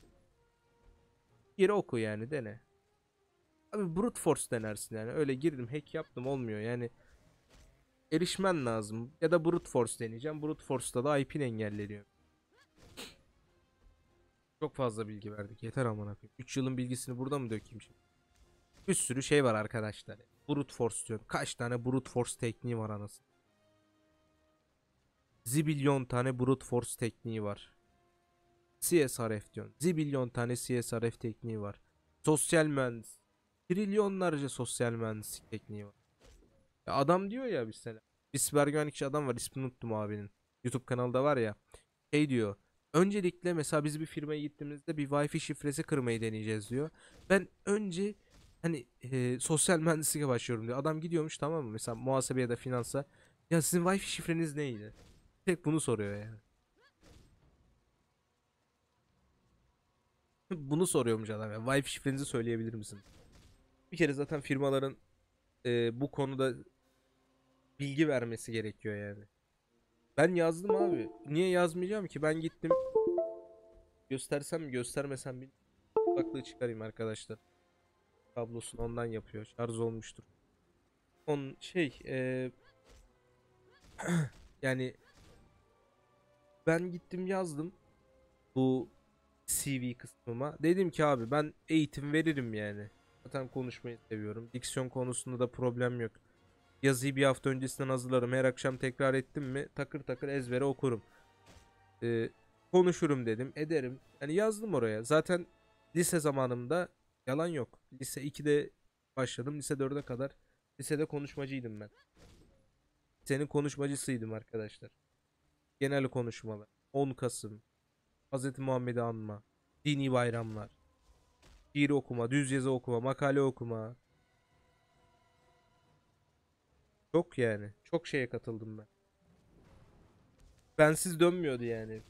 Gir oku yani, dene. Abi brute force denersin yani. Öyle girdim hack yaptım olmuyor yani. Erişmen lazım. Ya da brute force deneyeceğim. Brute force'da da I P'nin engelleniyor. Çok fazla bilgi verdik. Yeter aman koyayım. üç yılın bilgisini burada mı dökeyim şimdi? Bir sürü şey var arkadaşlar. Brute force diyorum. Kaç tane brute force tekniği var anasını. zibilyon tane brute force tekniği var. C S R F diyorsun. Zibilyon tane C S R F tekniği var. Sosyal mühendis. Trilyonlarca sosyal mühendislik tekniği var. Ya adam diyor ya mesela. Bir siber güvenlikçi adam var, ismini unuttum abinin. YouTube kanalda var ya. Şey diyor. Öncelikle mesela biz bir firmaya gittiğimizde bir Wi-Fi şifresi kırmayı deneyeceğiz diyor. Ben önce hani e, sosyal mühendisliğe başlıyorum diyor. Adam gidiyormuş, tamam mı? Mesela muhasebe ya da finansa. Ya sizin Wi-Fi şifreniz neydi? Tek bunu soruyor yani. Bunu soruyormuş adam ya. Wi-Fi şifrenizi söyleyebilir misin? Bir kere zaten firmaların e, bu konuda bilgi vermesi gerekiyor yani. Ben yazdım abi. Niye yazmayacağım ki? Ben gittim. Göstersem mi göstermesem mi? Kulaklığı çıkarayım arkadaşlar. Kablosunu ondan yapıyor. Şarj olmuştur. On şey e, yani ben gittim yazdım bu C V kısmıma. Dedim ki abi ben eğitim veririm yani. Zaten konuşmayı seviyorum. Diksiyon konusunda da problem yok. Yazıyı bir hafta öncesinden hazırlarım. Her akşam tekrar ettim mi takır takır ezbere okurum. Ee, konuşurum dedim. Ederim. Yani yazdım oraya. Zaten lise zamanımda yalan yok. Lise ikide başladım. Lise dörde kadar lisede konuşmacıydım ben. Senin konuşmacısıydım arkadaşlar. Genel konuşmalar. on Kasım. Hazreti Muhammed'i anma. Dini bayramlar. Şiir okuma. Düz yazı okuma. Makale okuma. Çok yani. Çok şeye katıldım ben. Bensiz dönmüyordu yani.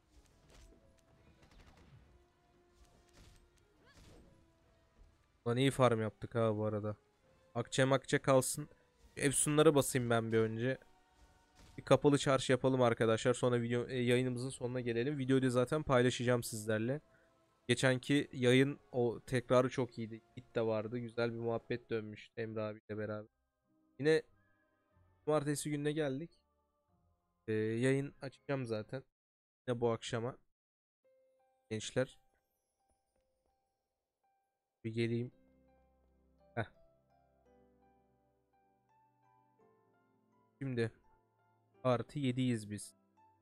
Lan iyi farm yaptık ha bu arada. Akçe makçe kalsın. Efsunlara basayım ben bir önce. Bir kapalı çarşı yapalım arkadaşlar. Sonra video e, yayınımızın sonuna gelelim. Videoyu da zaten paylaşacağım sizlerle. Geçenki yayın o tekrarı çok iyiydi. Git de vardı. Güzel bir muhabbet dönmüştü Emre abiyle beraber. Yine cumartesi gününe geldik. Ee, yayın açacağım zaten. Yine bu akşama. Gençler. Bir geleyim. Heh. Şimdi artı yediyiz biz.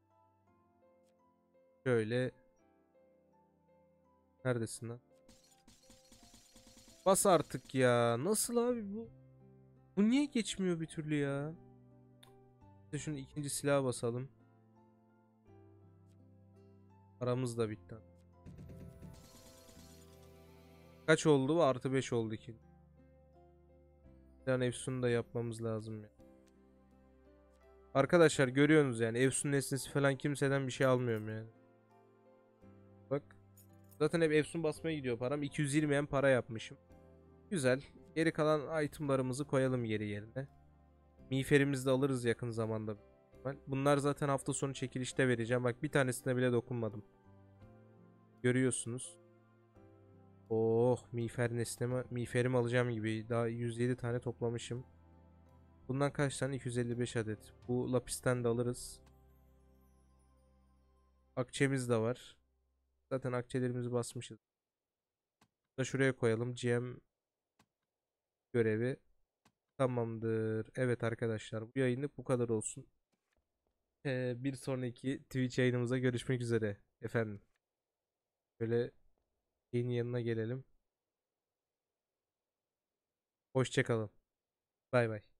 Şöyle. Neredesin lan? Bas artık ya. Nasıl abi bu? Bu niye geçmiyor bir türlü ya? İşte şunu ikinci silaha basalım. Aramız da bitti. Kaç oldu? Artı beş oldu ki. Bir tane Efsun'u da yapmamız lazım ya. Arkadaşlar görüyorsunuz yani Efsun nesnesi falan kimseden bir şey almıyorum yani. Bak. Zaten hep Efsun basmaya gidiyor param. iki yüz yirmi en para yapmışım. Güzel. Geri kalan itemlarımızı koyalım geri yerine. Miğferimizi de alırız yakın zamanda. Bunlar zaten hafta sonu çekilişte vereceğim. Bak bir tanesine bile dokunmadım. Görüyorsunuz. Oh, miğfer nesnemi, miğferimi alacağım gibi. Daha yüz yedi tane toplamışım. Bundan kaç tane? iki yüz elli beş adet. Bu lapisten de alırız. Akçemiz de var. Zaten akçelerimizi basmışız. Da şuraya koyalım. G M görevi. Tamamdır. Evet arkadaşlar, bu yayınlık bu kadar olsun. Ee, bir sonraki Twitch yayınımıza görüşmek üzere efendim. Böyle yayın yanına gelelim. Hoşça kalın. Bay bay.